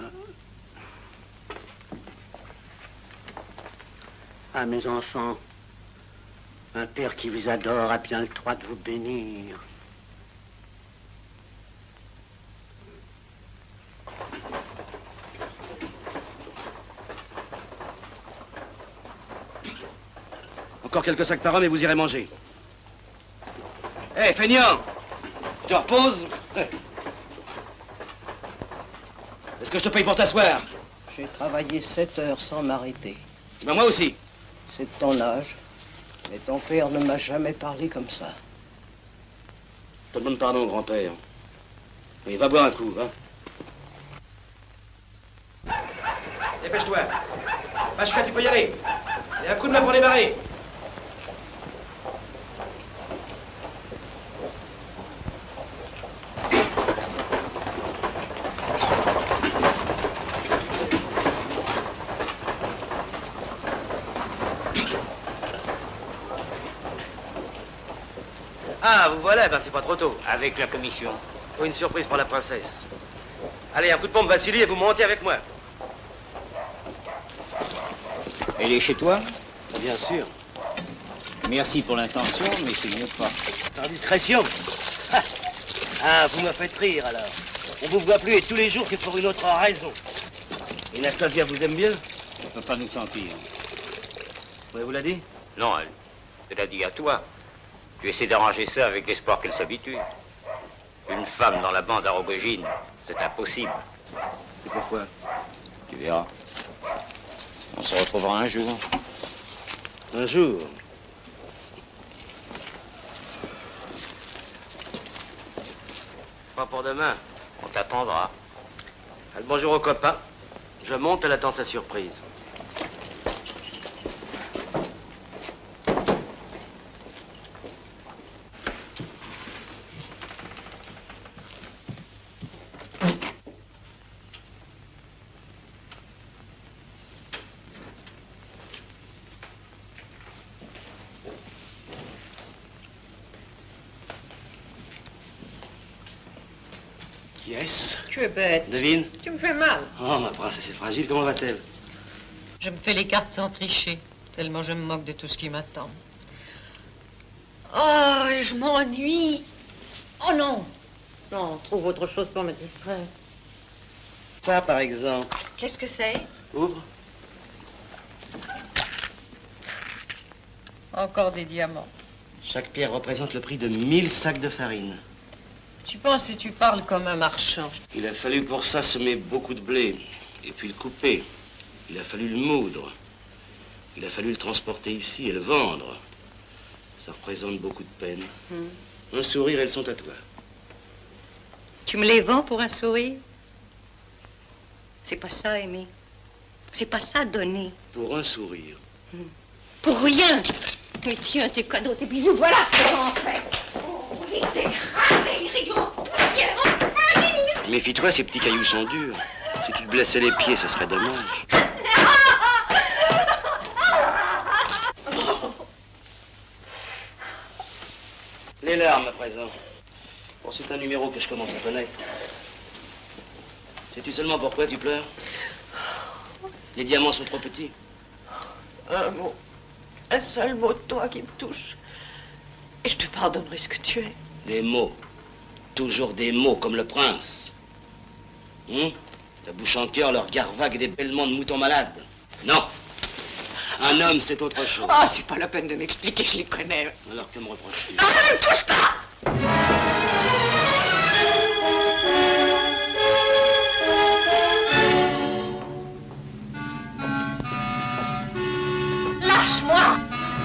Ah, mes enfants, un père qui vous adore a bien le droit de vous bénir. Encore quelques sacs par homme et vous irez manger. Hé, hey, feignant! Tu te reposes? Est-ce que je te paye pour t'asseoir? J'ai travaillé sept heures sans m'arrêter. Ben moi aussi. C'est de ton âge. Mais ton père ne m'a jamais parlé comme ça. Je te demande pardon, grand-père. Mais va boire un coup, hein. Dépêche-toi. Pachka, tu peux y aller. Et un coup de main pour démarrer. Ah, vous voilà, ben c'est pas trop tôt. Avec la commission. Oh, une surprise pour la princesse. Allez, un coup de pompe, Vassili, et vous montez avec moi. Elle est chez toi? Bien sûr. Merci pour l'intention, mais c'est mieux pas. Par discrétion. Ah, vous me faites rire, alors. On vous voit plus et tous les jours, c'est pour une autre raison. Et Nastasia vous aime bien? On peut pas nous sentir. Oui, vous l'a dit? Non, elle, elle l'a dit à toi. Tu essaies d'arranger ça avec l'espoir qu'elle s'habitue. Une femme dans la bande à Rogojine, c'est impossible. Et pourquoi? Tu verras. On se retrouvera un jour. Un jour? Pas pour demain. On t'attendra. Allez, bonjour aux copains. Je monte, elle attend sa surprise. Qui est-ce? Tu es bête. Devine. Tu me fais mal. Oh, ma princesse est fragile, comment va-t-elle? Je me fais les cartes sans tricher, tellement je me moque de tout ce qui m'attend. Oh, et je m'ennuie. Oh non. Non, trouve autre chose pour me distraire. Ça, par exemple. Qu'est-ce que c'est? Ouvre. Encore des diamants. Chaque pierre représente le prix de mille sacs de farine. Tu penses et tu parles comme un marchand. Il a fallu pour ça semer beaucoup de blé, et puis le couper. Il a fallu le moudre. Il a fallu le transporter ici et le vendre. Ça représente beaucoup de peine. Hmm. Un sourire, elles sont à toi. Tu me les vends pour un sourire? C'est pas ça, aimer. C'est pas ça, donner. Pour un sourire. Hmm. Pour rien. Mais tiens, tes cadeaux, tes bijoux, voilà ce qu'on en fait. Oh, les écraser, les rayons, poussière. Méfie-toi, ces petits cailloux sont durs. Si tu te blessais les pieds, ce serait dommage. Les larmes à présent. Bon, c'est un numéro que je commence à connaître. Sais-tu seulement pourquoi tu pleures? Les diamants sont trop petits. Un mot, un seul mot de toi qui me touche. Et je te pardonnerai ce que tu es. Des mots. Toujours des mots, comme le prince. Hum? Ta bouche en cœur, le regard vague et des bêlements de moutons malades. Non. Un homme, c'est autre chose. Ah, c'est pas la peine de m'expliquer, je les connais. Alors que me reproches-tu? Non, ne me touche pas! Lâche-moi!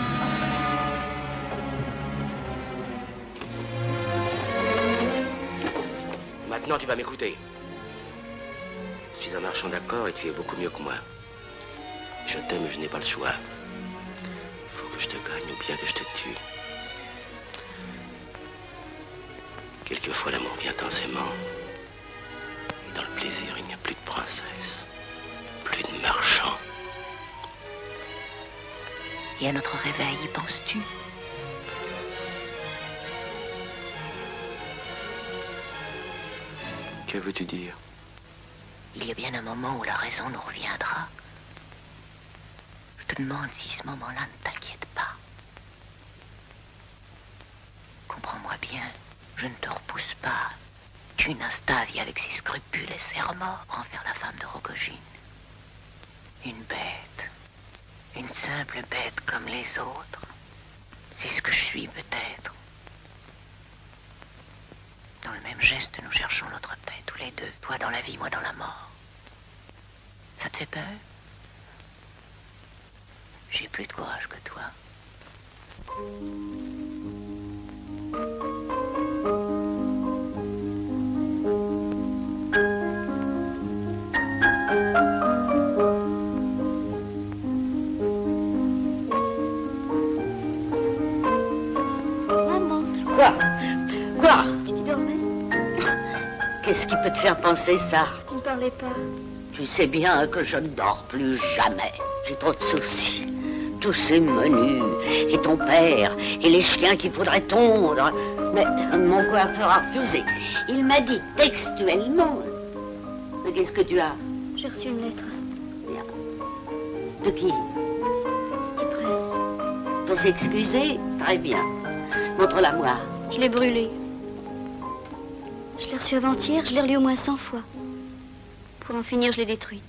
Maintenant, tu vas m'écouter. Je suis un marchand d'accord et tu es beaucoup mieux que moi. Je t'aime, je n'ai pas le choix. Il faut que je te gagne ou bien que je te tue. Quelquefois, l'amour vient intensément. Et dans le plaisir, il n'y a plus de princesse, plus de marchand. Et à notre réveil, y penses-tu? Que veux-tu dire? Il y a bien un moment où la raison nous reviendra. Je te demande si ce moment-là ne t'inquiète pas. Comprends-moi bien, je ne te repousse pas. Tu es Nastasia avec ses scrupules et serments envers la femme de Rogojine. Une bête. Une simple bête comme les autres. C'est ce que je suis peut-être. Dans le même geste, nous cherchons notre paix, tous les deux. Toi dans la vie, moi dans la mort. Ça te fait peur? J'ai plus de courage que toi. Maman, Quoi? Quoi? tu dormais? Qu'est-ce qui peut te faire penser ça? Tu ne parlais pas. Tu sais bien que je ne dors plus jamais. J'ai trop de soucis. Tous ces menus, et ton père, et les chiens qu'il faudrait tondre. Mais mon coiffeur a refusé. Il m'a dit textuellement. Mais qu'est-ce que tu as? J'ai reçu une lettre. De qui? Du prince. Pour s'excuser? Très bien. Montre-la moi. Je l'ai brûlée. Je l'ai reçue avant-hier, je l'ai relue au moins cent fois. Pour en finir, je l'ai détruite.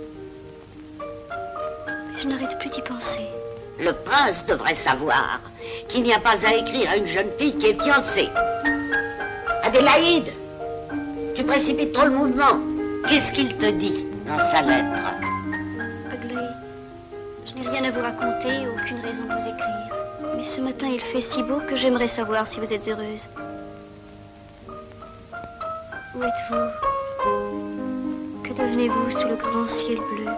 Je n'arrête plus d'y penser. Le prince devrait savoir qu'il n'y a pas à écrire à une jeune fille qui est fiancée. Adélaïde, tu précipites trop le mouvement. Qu'est-ce qu'il te dit dans sa lettre? Aglaé, je n'ai rien à vous raconter, aucune raison de vous écrire. Mais ce matin, il fait si beau que j'aimerais savoir si vous êtes heureuse. Où êtes-vous? Que devenez-vous sous le grand ciel bleu?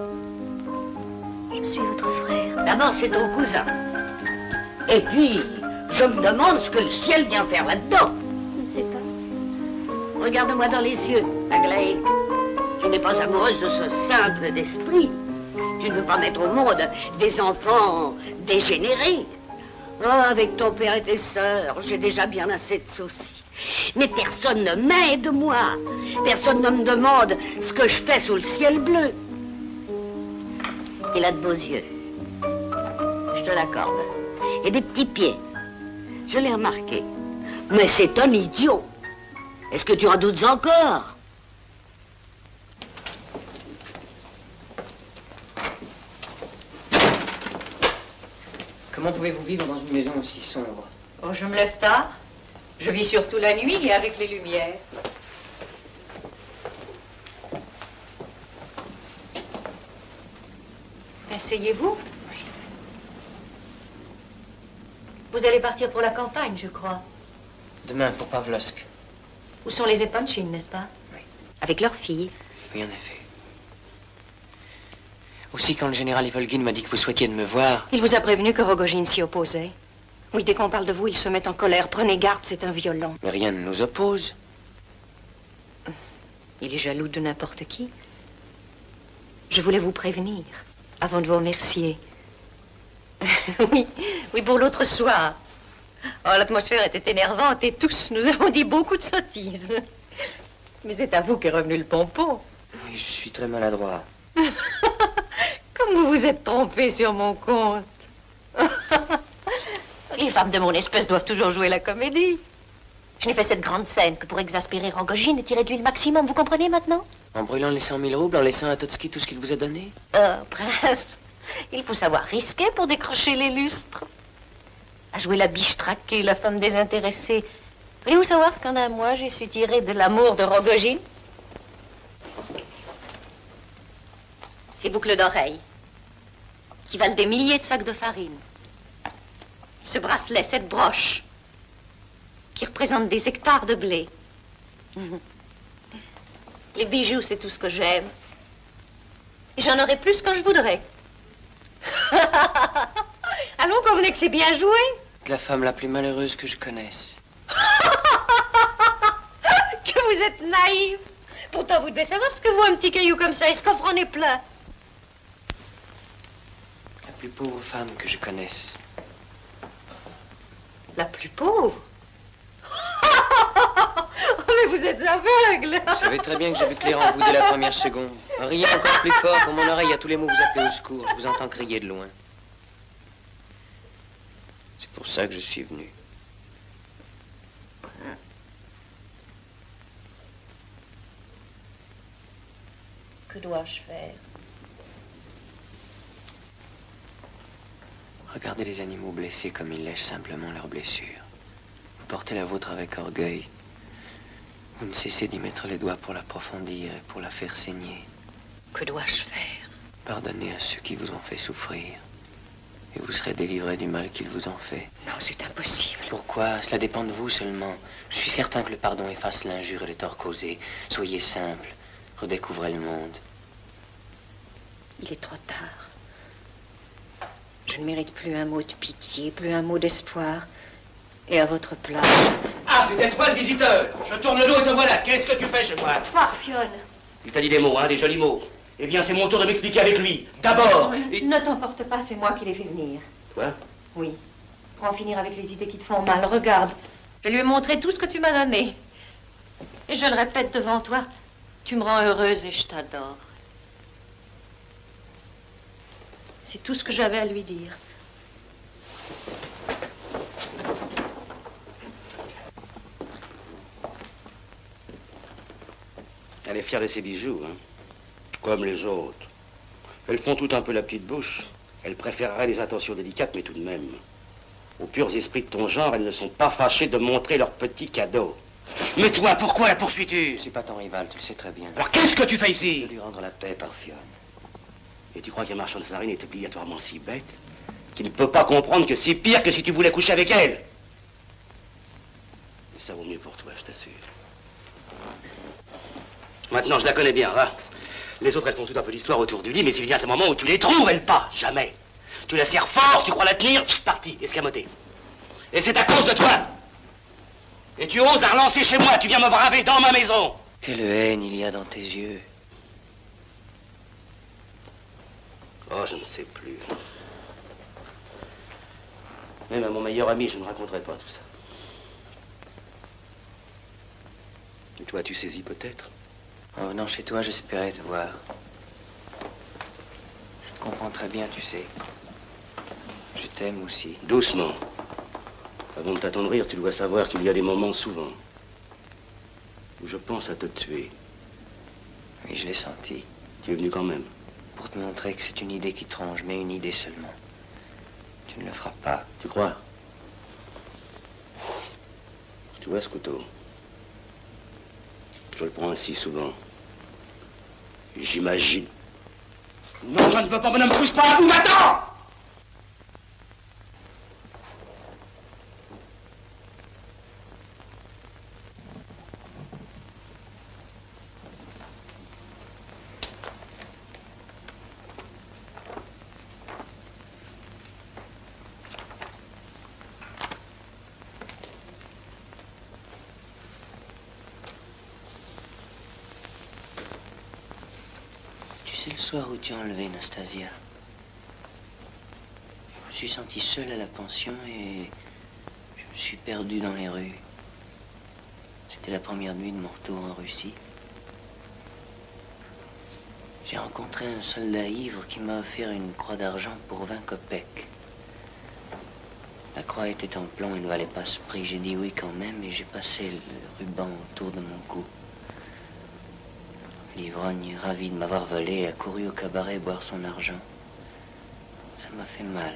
Je suis votre frère. D'abord, c'est ton cousin. Et puis, je me demande ce que le ciel vient faire là-dedans. Je ne sais pas. Regarde-moi dans les yeux, Aglaé. Tu n'es pas amoureuse de ce simple d'esprit. Tu ne veux pas mettre au monde des enfants dégénérés. Oh, avec ton père et tes sœurs, j'ai déjà bien assez de soucis. Mais personne ne m'aide, moi. Personne ne me demande ce que je fais sous le ciel bleu. Il a de beaux yeux. Je te l'accorde. Et des petits pieds. Je l'ai remarqué. Mais c'est un idiot. Est-ce que tu en doutes encore? Comment pouvez-vous vivre dans une maison aussi sombre? Oh, je me lève tard. Je vis surtout la nuit et avec les lumières. Asseyez-vous. Vous allez partir pour la campagne, je crois. Demain, pour Pavlovsk. Où sont les Epanchines, n'est-ce pas? Oui. Avec leurs filles. Oui, en effet. Aussi, quand le général Ivolgin m'a dit que vous souhaitiez de me voir... Il vous a prévenu que Rogojin s'y opposait. Oui, dès qu'on parle de vous, il se met en colère. Prenez garde, c'est un violent. Mais rien ne nous oppose. Il est jaloux de n'importe qui. Je voulais vous prévenir, avant de vous remercier. oui, oui, pour l'autre soir. Oh, l'atmosphère était énervante et tous, nous avons dit beaucoup de sottises. Mais c'est à vous qu'est revenu le pompon. Oui, je suis très maladroit. Comme vous vous êtes trompé sur mon compte. Les femmes de mon espèce doivent toujours jouer la comédie. Je n'ai fait cette grande scène que pour exaspérer Rogojin et tirer de lui le maximum, vous comprenez maintenant? En brûlant les cent mille roubles, en laissant à Totski tout ce qu'il vous a donné? Oh, prince, il faut savoir risquer pour décrocher les lustres. À jouer la biche traquée, la femme désintéressée. Voulez-vous savoir ce qu'en un mois j'ai su tirer de l'amour de Rogojin? Ces boucles d'oreilles, qui valent des milliers de sacs de farine. Ce bracelet, cette broche, qui représente des hectares de blé. Les bijoux, c'est tout ce que j'aime. Et j'en aurai plus quand je voudrais. Allons, convenez que c'est bien joué. La femme la plus malheureuse que je connaisse. Que vous êtes naïf. Pourtant, vous devez savoir ce que vaut un petit caillou comme ça. Et ce coffre en est plein. La plus pauvre femme que je connaisse. La plus pauvre? Oh, mais vous êtes aveugle. Vous savez très bien que j'ai vu clair en vous dès la première seconde. Riez encore plus fort, pour mon oreille, à tous les mots vous appelez au secours. Je vous entends crier de loin. C'est pour ça que je suis venu. Que dois-je faire? Regardez les animaux blessés comme ils lèchent simplement leurs blessures. Vous portez la vôtre avec orgueil. Vous ne cessez d'y mettre les doigts pour l'approfondir et pour la faire saigner. Que dois-je faire? Pardonnez à ceux qui vous ont fait souffrir. Et vous serez délivré du mal qu'ils vous ont fait. Non, c'est impossible. Pourquoi? Cela dépend de vous seulement. Je suis certain que le pardon efface l'injure et les torts causés. Soyez simple. Redécouvrez le monde. Il est trop tard. Je ne mérite plus un mot de pitié, plus un mot d'espoir. Et à votre place... Ah, c'était toi le visiteur. Je tourne le dos et te voilà. Qu'est-ce que tu fais chez moi? Parfionne. Il t'a dit des mots, hein, des jolis mots. Eh bien, c'est mon tour de m'expliquer avec lui. D'abord... Et... Ne t'emporte pas, c'est moi qui l'ai fait venir. Quoi? Oui. Pour en finir avec les idées qui te font mal. Regarde, je lui ai montré tout ce que tu m'as donné. Et je le répète devant toi, tu me rends heureuse et je t'adore. C'est tout ce que j'avais à lui dire. Elle est fière de ses bijoux, hein. Comme les autres. Elles font tout un peu la petite bouche. Elle préférerait les attentions délicates, mais tout de même. Aux purs esprits de ton genre, elles ne sont pas fâchées de montrer leurs petits cadeaux. Mais toi, pourquoi la poursuis-tu? C'est pas ton rival, tu le sais très bien. Alors qu'est-ce que tu fais ici? De lui rendre la paix, Parfionne. Et tu crois qu'un marchand de farine est obligatoirement si bête qu'il ne peut pas comprendre que c'est pire que si tu voulais coucher avec elle? Et ça vaut mieux pour toi, je t'assure. Maintenant, je la connais bien, va. Les autres, elles font tout un peu l'histoire autour du lit, mais il vient un moment où tu les trouves, elles pas, jamais. Tu la serres fort, tu crois la tenir, pff, parti, escamoté. Et c'est à cause de toi. Et tu oses la relancer chez moi, tu viens me braver dans ma maison. Quelle haine il y a dans tes yeux. Oh, je ne sais plus. Même à mon meilleur ami, je ne raconterai pas tout ça. Et toi, tu saisis peut-être? En venant chez toi, j'espérais te voir. Je te comprends très bien, tu sais. Je t'aime aussi. Doucement. Avant de t'attendrir, tu dois savoir qu'il y a des moments souvent où je pense à te tuer. Oui, je l'ai senti. Tu es venu quand même. Pour te montrer que c'est une idée qui te ronge, mais une idée seulement. Tu Tu ne le feras pas. Tu crois? Tu vois ce couteau? Je le prends ainsi souvent. J'imagine. Non, je ne veux pas, mon homme, pousse pas à bout, m'attends! C'est le soir où tu as enlevé Nastasia. Je me suis senti seul à la pension et je me suis perdu dans les rues. C'était la première nuit de mon retour en Russie. J'ai rencontré un soldat ivre qui m'a offert une croix d'argent pour vingt kopecks. La croix était en plomb et ne valait pas ce prix. J'ai dit oui quand même et j'ai passé le ruban autour de mon cou. L'ivrogne, ravi de m'avoir volé, a couru au cabaret boire son argent. Ça m'a fait mal.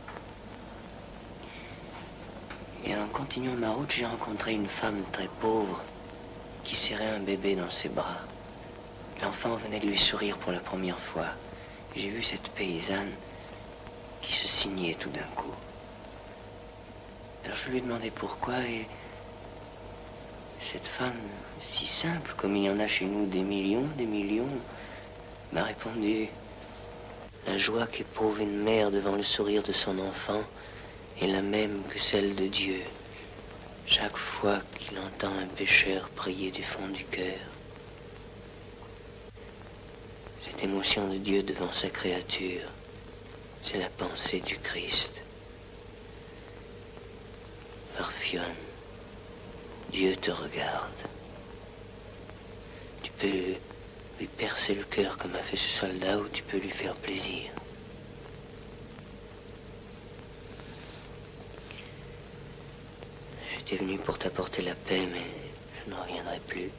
Et en continuant ma route, j'ai rencontré une femme très pauvre qui serrait un bébé dans ses bras. L'enfant venait de lui sourire pour la première fois. J'ai vu cette paysanne qui se signait tout d'un coup. Alors je lui ai demandé pourquoi et cette femme, si simple, comme il y en a chez nous des millions, des millions, m'a répondu: la joie qu'éprouve une mère devant le sourire de son enfant est la même que celle de Dieu, chaque fois qu'il entend un pécheur prier du fond du cœur. Cette émotion de Dieu devant sa créature, c'est la pensée du Christ. Parfionne. Dieu te regarde. Tu peux lui percer le cœur comme a fait ce soldat ou tu peux lui faire plaisir. J'étais venu pour t'apporter la paix, mais je ne reviendrai plus.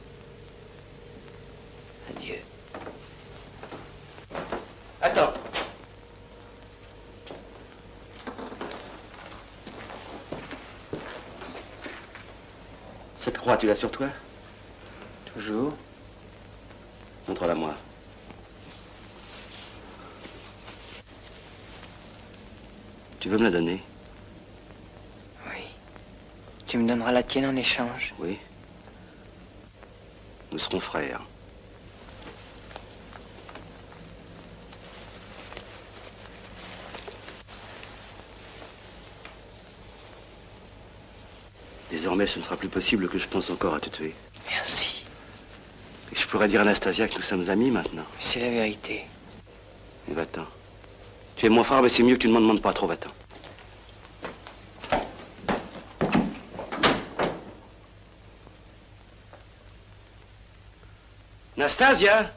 Adieu. Attends. Cette croix, tu l'as sur toi? Toujours. Montre-la moi. Tu veux me la donner? Oui. Tu me donneras la tienne en échange? Oui. Nous serons frères. Désormais, ce ne sera plus possible que je pense encore à te tuer. Merci. Et je pourrais dire à Anastasia que nous sommes amis maintenant. C'est la vérité. Et va-t'en. Tu es mon frère, mais c'est mieux que tu ne m'en demandes pas trop, va-t'en. Nastasia!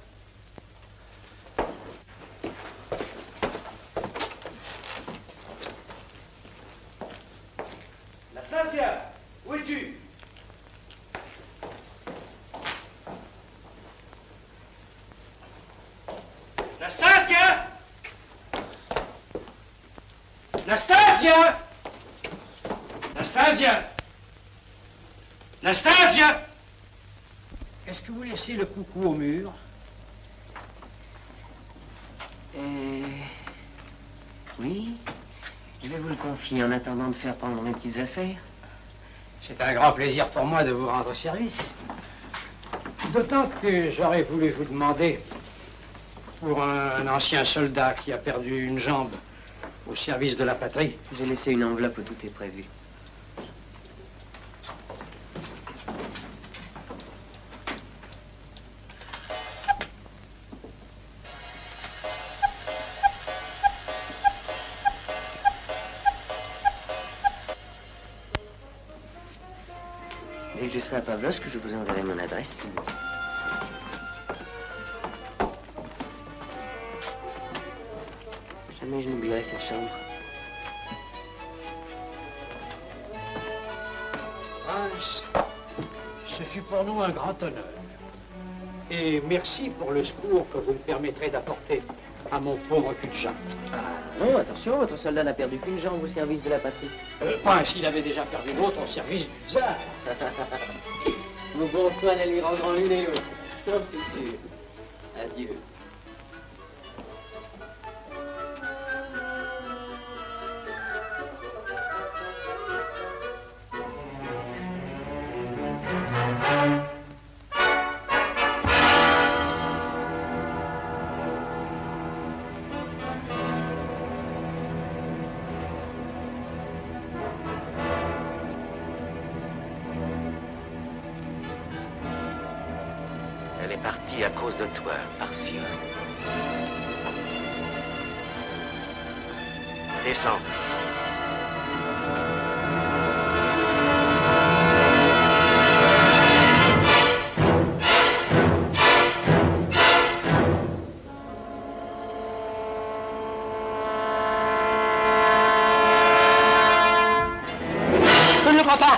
Nastasia! Où es-tu? Nastasia! Nastasia! Nastasia! Nastasia! Est-ce que vous laissez le coucou au mur? Euh... Oui. Je vais vous le confier en attendant de faire prendre mes petites affaires. C'est un grand plaisir pour moi de vous rendre service. D'autant que j'aurais voulu vous demander, pour un ancien soldat qui a perdu une jambe au service de la patrie. J'ai laissé une enveloppe où tout est prévu. Dès que je serai à Pavlovsk, je vous enverrai mon adresse. Jamais je n'oublierai cette chambre. Prince, ce fut pour nous un grand honneur. Et merci pour le secours que vous me permettrez d'apporter à mon pauvre cul-de-jatte. Ah, non, attention, votre soldat n'a perdu qu'une jambe au service de la patrie. Euh, Prince, il avait déjà perdu l'autre au service du tsar. Vos bons soins ne lui rendront l'une et l'autre. Non, c'est sûr. Adieu. Elle est partie à cause de toi, Parfio. Descends. Je ne le crois pas.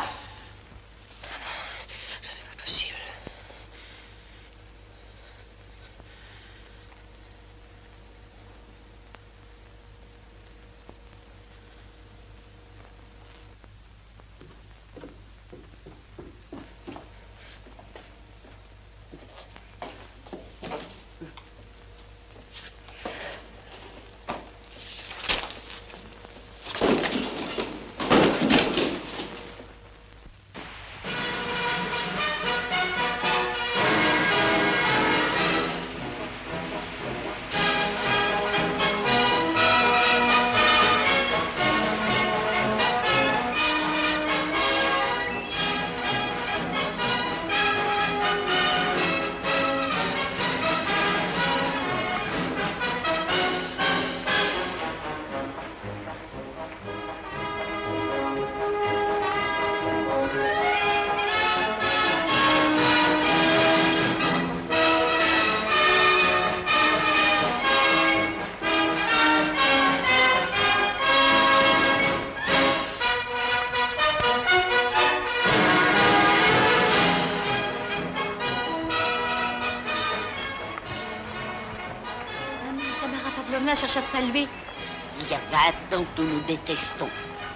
Cherche à te saluer. Il y a vingt ans que nous nous détestons.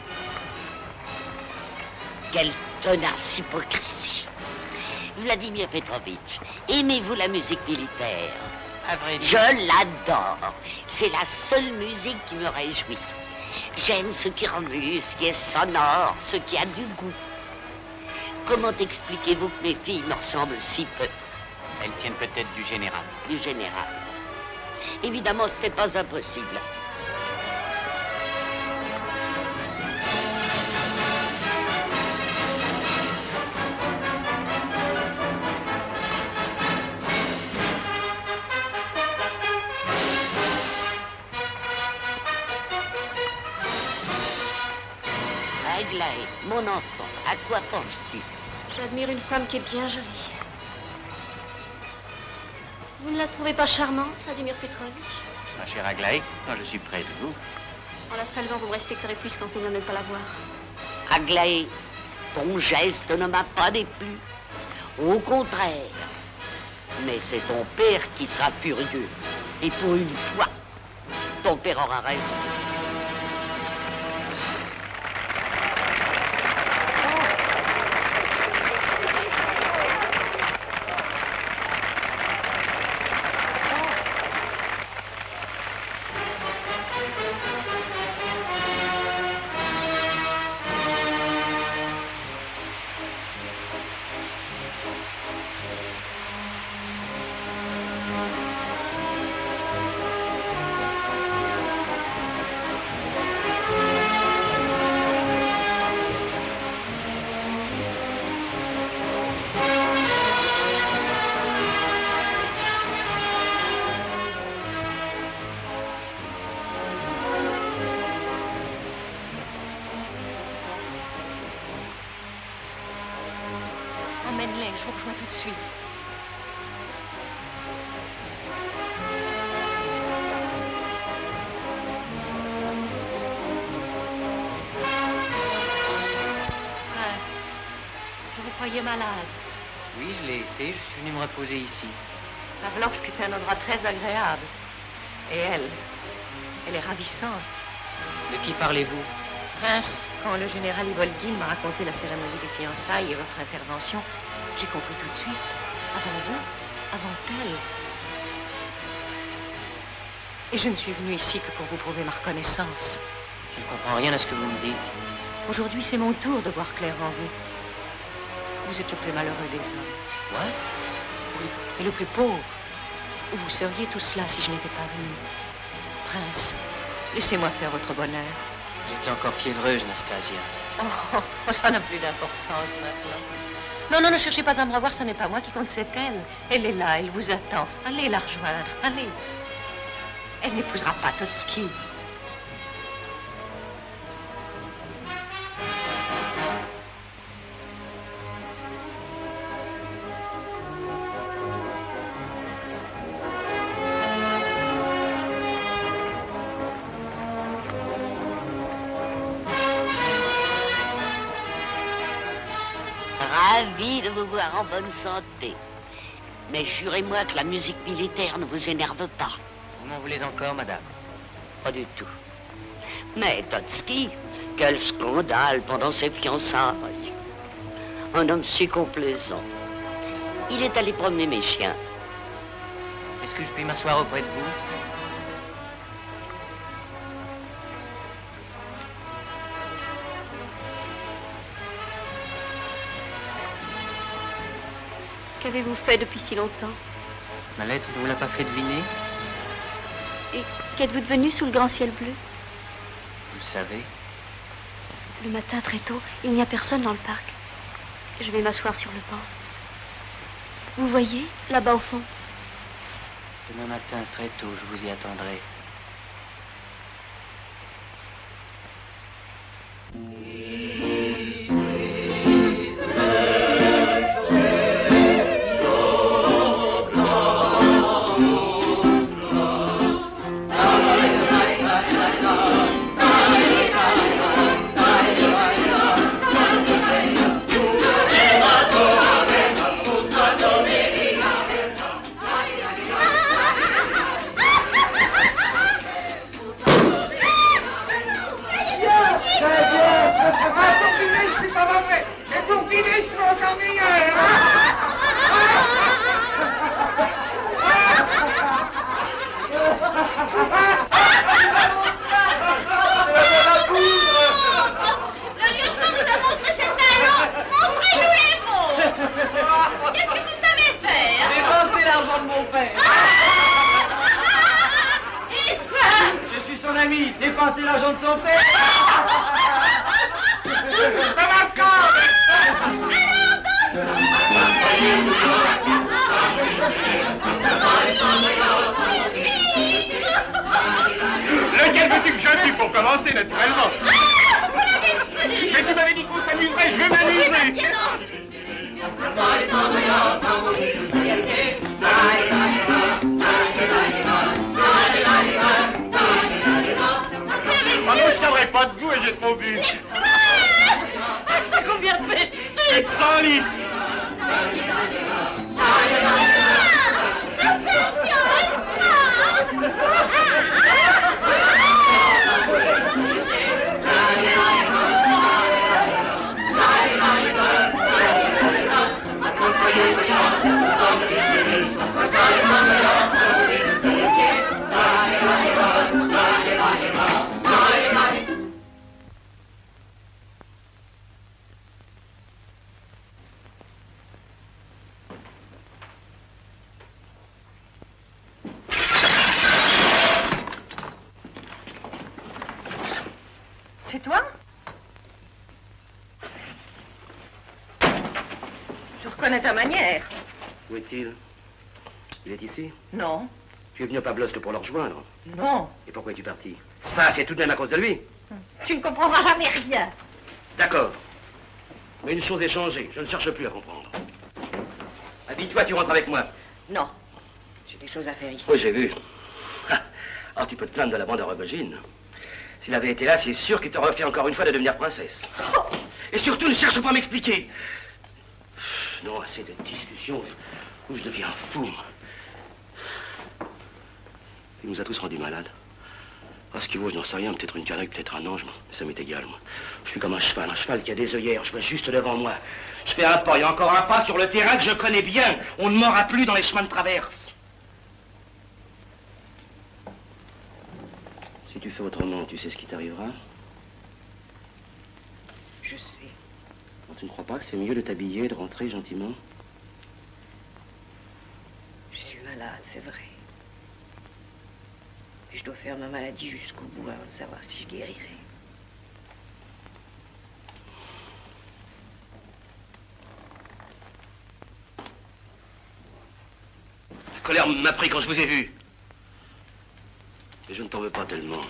Quelle tenace hypocrisie. Vladimir Petrovitch, aimez-vous la musique militaire? À vrai dire. Je l'adore. C'est la seule musique qui me réjouit. J'aime ce qui remue, ce qui est sonore, ce qui a du goût. Comment expliquez-vous que mes filles me ressemblent si peu? Elles tiennent peut-être du général. Du général. Évidemment, ce n'est pas impossible. Aglaé, mon enfant, à quoi penses-tu? J'admire une femme qui est bien jolie. Vous ne la trouvez pas charmante, Vladimir Petrovitch? Ma chère Aglaé, quand je suis près de vous. En la saluant, vous me respecterez plus qu'en peignant de ne pas la voir. Aglaé, ton geste ne m'a pas déplu. Au contraire. Mais c'est ton père qui sera furieux. Et pour une fois, ton père aura raison. Emmène-les, je vous rejoins tout de suite. Prince, je vous croyais malade. Oui, je l'ai été. Je suis venu me reposer ici. Pavlovsk est un endroit très agréable. Et elle, elle est ravissante. De qui parlez-vous? Prince, quand le général Ivolgin m'a raconté la cérémonie des fiançailles et votre intervention, j'ai compris tout de suite. Avant vous, avant elle. Et je ne suis venue ici que pour vous prouver ma reconnaissance. Je ne comprends rien à ce que vous me dites. Aujourd'hui, c'est mon tour de voir clair en vous. Vous êtes le plus malheureux des hommes. Moi? Oui, et le plus pauvre. Vous seriez tout cela si je n'étais pas venue. Prince, laissez-moi faire votre bonheur. J'étais encore fiévreuse, Nastasia. Oh, ça n'a plus d'importance maintenant. Non, non, ne cherchez pas à me revoir, ce n'est pas moi qui compte, c'est elle. Elle est là, elle vous attend. Allez la rejoindre, allez. Elle n'épousera pas Totski. Ravi de vous voir en bonne santé. Mais jurez-moi que la musique militaire ne vous énerve pas. Vous m'en voulez encore, madame? Pas du tout. Mais Totski, quel scandale pendant ses fiançailles. Un homme si complaisant. Il est allé promener mes chiens. Est-ce que je puis m'asseoir auprès de vous? Qu'avez-vous fait depuis si longtemps? Ma lettre ne vous l'a pas fait deviner? Et qu'êtes-vous devenu sous le grand ciel bleu? Vous le savez. Le matin, très tôt, il n'y a personne dans le parc. Je vais m'asseoir sur le banc. Vous voyez, là-bas au fond? Demain matin, très tôt, je vous y attendrai. Dépenser l'argent de son père. Ça va quand? Lequel veux-tu que je tue pour commencer, naturellement? Mais tu m'avais dit qu'on s'amuserait, je vais m'amuser. Ah non, je tiendrai pas debout et j'ai trop bu. C'est combien de pétés? Plus de cent litres. C'est toi? Je reconnais ta manière. Où est-il? Il est ici? Non. Tu es venu à Pavlovsk pour le rejoindre? Non. Et pourquoi es-tu parti? Ça, c'est tout de même à cause de lui? Tu ne comprendras jamais rien. D'accord. Mais une chose est changée. Je ne cherche plus à comprendre. Habille-toi, tu rentres avec moi. Non. J'ai des choses à faire ici. Oui, j'ai vu. Ah, alors tu peux te plaindre de la bande à Rogojine. S'il avait été là, c'est sûr qu'il t'aurait fait encore une fois de devenir princesse. Oh. Et surtout, ne cherche pas à m'expliquer. Non, assez de discussions où je deviens fou. Il nous a tous rendus malades. Ah, ce qu'il vaut, je n'en sais rien, peut-être une canaille, peut-être un ange, mais ça m'est égal, moi. Je suis comme un cheval, un cheval qui a des œillères, je vois juste devant moi. Je fais un pas, il y a encore un pas sur le terrain que je connais bien. On ne m'aura plus dans les chemins de traverse. Si tu fais autrement, tu sais ce qui t'arrivera? Je sais. Tu ne crois pas que c'est mieux de t'habiller et de rentrer gentiment? Je suis malade, c'est vrai. Et je dois faire ma maladie jusqu'au bout avant de savoir si je guérirai. La colère m'a pris quand je vous ai vu. Et je ne t'en veux pas tellement.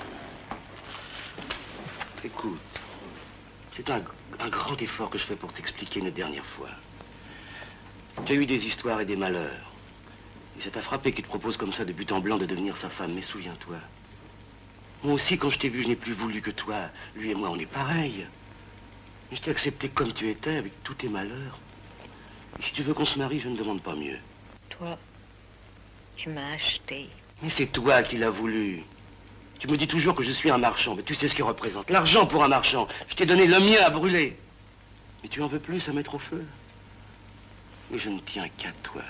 Écoute, c'est un, un grand effort que je fais pour t'expliquer une dernière fois. Tu as eu des histoires et des malheurs. Et ça t'a frappé qu'il te propose comme ça de but en blanc de devenir sa femme. Mais souviens-toi, moi aussi, quand je t'ai vu, je n'ai plus voulu que toi. Lui et moi, on est pareils. Mais je t'ai accepté comme tu étais, avec tous tes malheurs. Et si tu veux qu'on se marie, je ne demande pas mieux. Toi, tu m'as acheté. Mais c'est toi qui l'as voulu. Tu me dis toujours que je suis un marchand, mais tu sais ce qu'il représente. L'argent pour un marchand. Je t'ai donné le mien à brûler. Mais tu en veux plus à mettre au feu. Mais je ne tiens qu'à toi.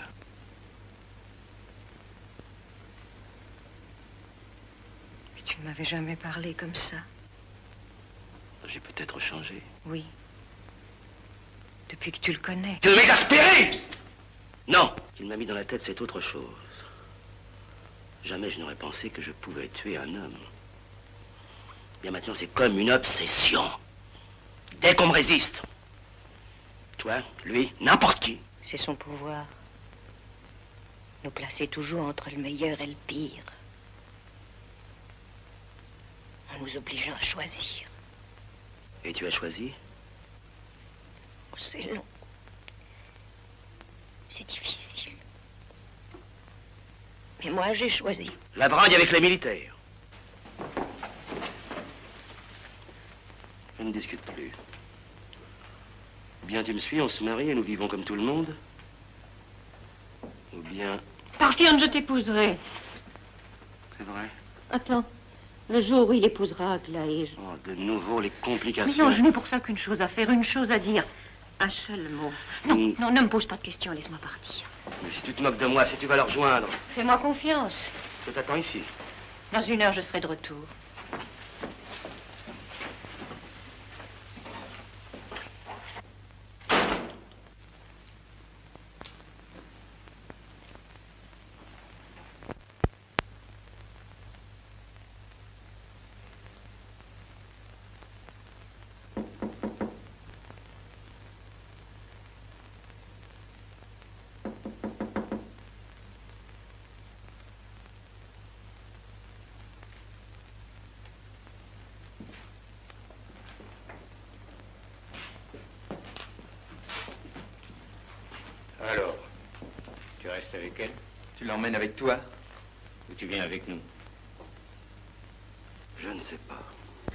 Mais tu ne m'avais jamais parlé comme ça. J'ai peut-être changé. Oui. Depuis que tu le connais. Tu veux m'exaspérer? Non. Ce qu'il m'a mis dans la tête, c'est autre chose. Jamais je n'aurais pensé que je pouvais tuer un homme. Bien maintenant, c'est comme une obsession. Dès qu'on me résiste. Toi, lui, n'importe qui. C'est son pouvoir. Nous placer toujours entre le meilleur et le pire. En nous obligeant à choisir. Et tu as choisi? Oh, c'est long. C'est difficile. Mais moi, j'ai choisi. La bringue avec les militaires. Je ne discute plus. Ou bien tu me suis, on se marie et nous vivons comme tout le monde. Ou bien... Parfiane, je t'épouserai. C'est vrai? Attends, le jour où il épousera Aglaé. Oh, de nouveau, les complications. Mais non, je n'ai pour ça qu'une chose à faire, une chose à dire. Un seul mot. Non, Mm. non, ne me pose pas de questions, laisse-moi partir. Mais si tu te moques de moi, si tu vas leur rejoindre, Fais-moi confiance. je t'attends ici. Dans une heure, je serai de retour. Alors, tu restes avec elle? Tu l'emmènes avec toi? Ou tu viens avec nous? Je ne sais pas.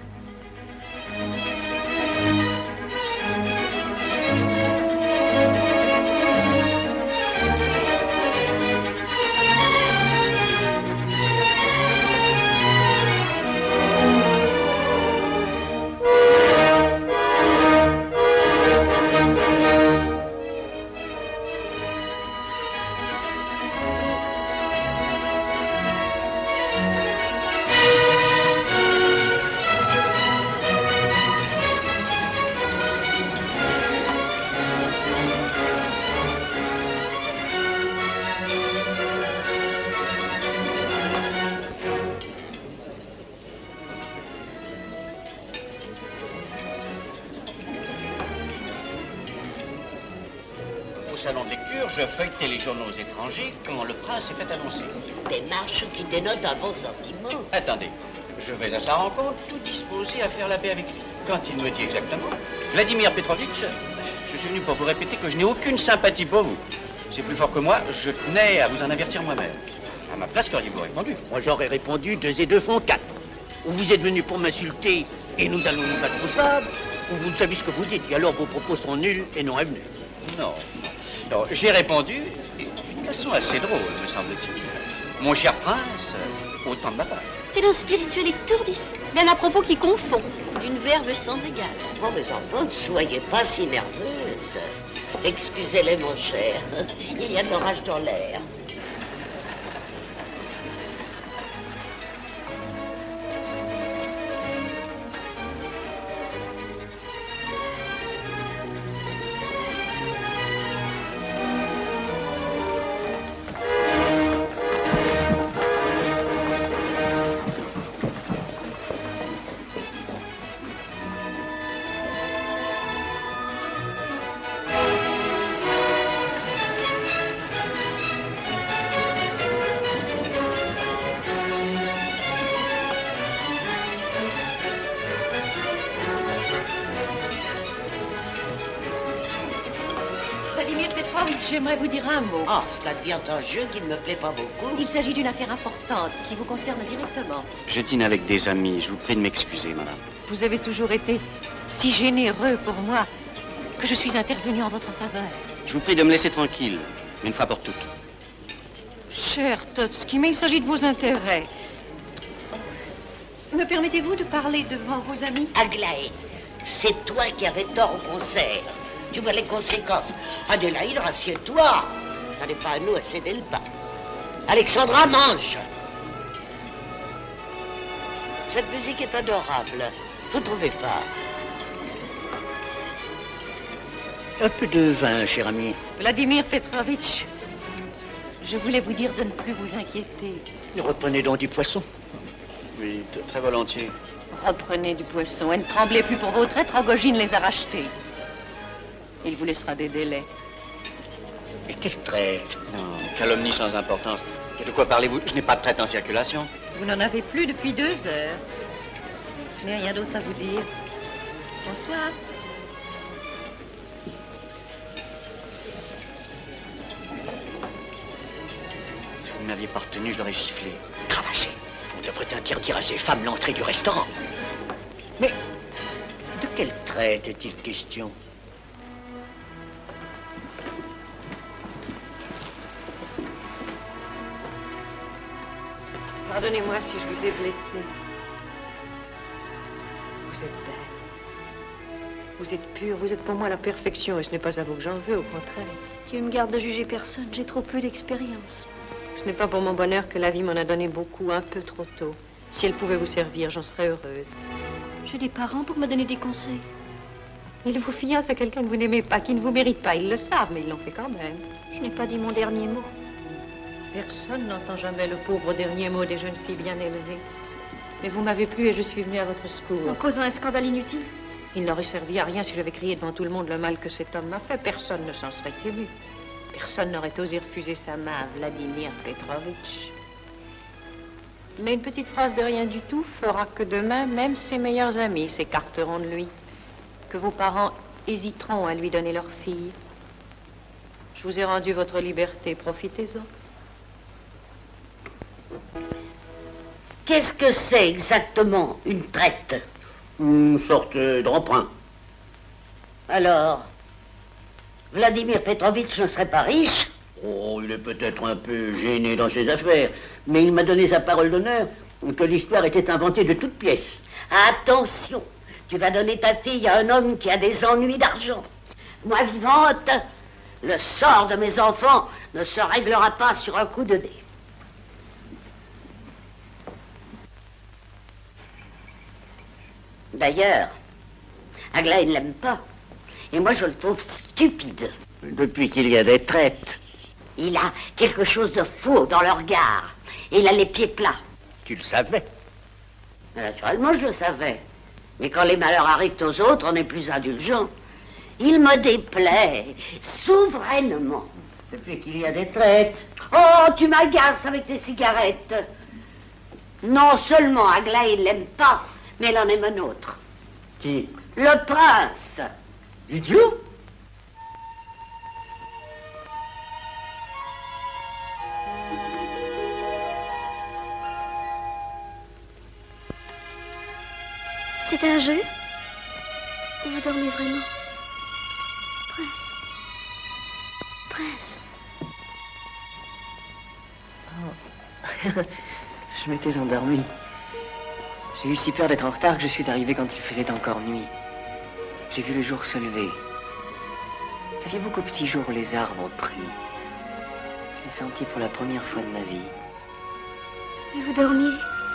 Au salon de lecture, je feuilletais les journaux étrangers quand le prince s'est fait annoncer. Démarche qui dénote un bon sentiment. Attendez, je vais à sa rencontre, tout disposé à faire la paix avec lui. Quand il me dit exactement, Vladimir Petrovitch, je suis venu pour vous répéter que je n'ai aucune sympathie pour vous. C'est plus fort que moi, je tenais à vous en avertir moi-même. À ma place, qu'auriez-vous répondu? Moi, j'aurais répondu deux et deux font quatre. Ou vous êtes venu pour m'insulter et nous allons nous battre au sable, ou vous savez ce que vous dites, et alors vos propos sont nuls et non avenus. Non. Non, j'ai répondu d'une façon assez drôle, me semble-t-il. Mon cher prince, Autant de ma part. C'est d'un spirituel étourdissant, d'un à propos qui confond, d'une verve sans égale. Oh, mes enfants, ne soyez pas si nerveuses. Excusez-les, mon cher. Il y a de l'orage dans l'air. Vladimir Petrovitch, j'aimerais vous dire un mot. Ah, cela devient un jeu qui ne me plaît pas beaucoup. Il s'agit d'une affaire importante qui vous concerne directement. Je dîne avec des amis. Je vous prie de m'excuser, madame. Vous avez toujours été si généreux pour moi que je suis intervenu en votre faveur. Je vous prie de me laisser tranquille, une fois pour toutes. Cher Totsky, mais il s'agit de vos intérêts. Me permettez-vous de parler devant vos amis? Aglaé, c'est toi qui avais tort au concert. Tu vois les conséquences. Adélaïde, rassieds-toi. Ça n'est pas à nous à céder le pas. Alexandra, mange. Cette musique est adorable. Vous ne trouvez pas? Un peu de vin, cher ami. Vladimir Petrovitch, je voulais vous dire de ne plus vous inquiéter. Reprenez donc du poisson. Oui, très volontiers. Reprenez du poisson et ne tremblez plus pour vos traîtres. Rogojine les a rachetés. Il vous laissera des délais. Et quel traître? Non, calomnie sans importance. Et de quoi parlez-vous? Je n'ai pas de traite en circulation. Vous n'en avez plus depuis deux heures. Je n'ai rien d'autre à vous dire. Bonsoir. Si vous ne m'aviez pas retenu, je l'aurais giflé. Cravaché. On devrait interdire à ces femmes l'entrée du restaurant. Mais de quelle traite est-il question? Pardonnez-moi si je vous ai blessé. Vous êtes belle. Vous êtes pure, vous êtes pour moi la perfection, et ce n'est pas à vous que j'en veux, au contraire. Dieu me garde de juger personne, j'ai trop peu d'expérience. Ce n'est pas pour mon bonheur que la vie m'en a donné beaucoup, un peu trop tôt. Si elle pouvait vous servir, j'en serais heureuse. J'ai des parents pour me donner des conseils. Ils vous fiancent à quelqu'un que vous n'aimez pas, qui ne vous mérite pas. Ils le savent, mais ils l'ont fait quand même. Je n'ai pas dit mon dernier mot. Personne n'entend jamais le pauvre dernier mot des jeunes filles bien élevées. Mais vous m'avez plu et je suis venue à votre secours. En causant un scandale inutile? Il n'aurait servi à rien si j'avais crié devant tout le monde le mal que cet homme m'a fait. Personne ne s'en serait ému. Personne n'aurait osé refuser sa main à Vladimir Petrovitch. Mais une petite phrase de rien du tout fera que demain, même ses meilleurs amis s'écarteront de lui. Que vos parents hésiteront à lui donner leur fille. Je vous ai rendu votre liberté, profitez-en. Qu'est-ce que c'est exactement une traite? Une sorte d'emprunt. Alors, Vladimir Petrovitch ne serait pas riche? Oh, il est peut-être un peu gêné dans ses affaires, mais il m'a donné sa parole d'honneur que l'histoire était inventée de toutes pièces. Attention, tu vas donner ta fille à un homme qui a des ennuis d'argent. Moi vivante, le sort de mes enfants ne se réglera pas sur un coup de dé. D'ailleurs, Aglaé ne l'aime pas. Et moi, je le trouve stupide. Depuis qu'il y a des traites. Il a quelque chose de faux dans le regard. Il a les pieds plats. Tu le savais? Naturellement, je le savais. Mais quand les malheurs arrivent aux autres, on est plus indulgent. Il me déplaît souverainement. Depuis qu'il y a des traites. Oh, tu m'agaces avec tes cigarettes. Non seulement Aglaé ne l'aime pas, mais elle en aime un autre. Qui? Le prince. Idiot? C'est un jeu? Vous dormez vraiment? Prince. Prince. Oh. Je m'étais endormi. J'ai eu si peur d'être en retard que je suis arrivé quand il faisait encore nuit. J'ai vu le jour se lever. Ça fait beaucoup de petits jours où les arbres prient. Je l'ai senti pour la première fois de ma vie. Et vous dormiez?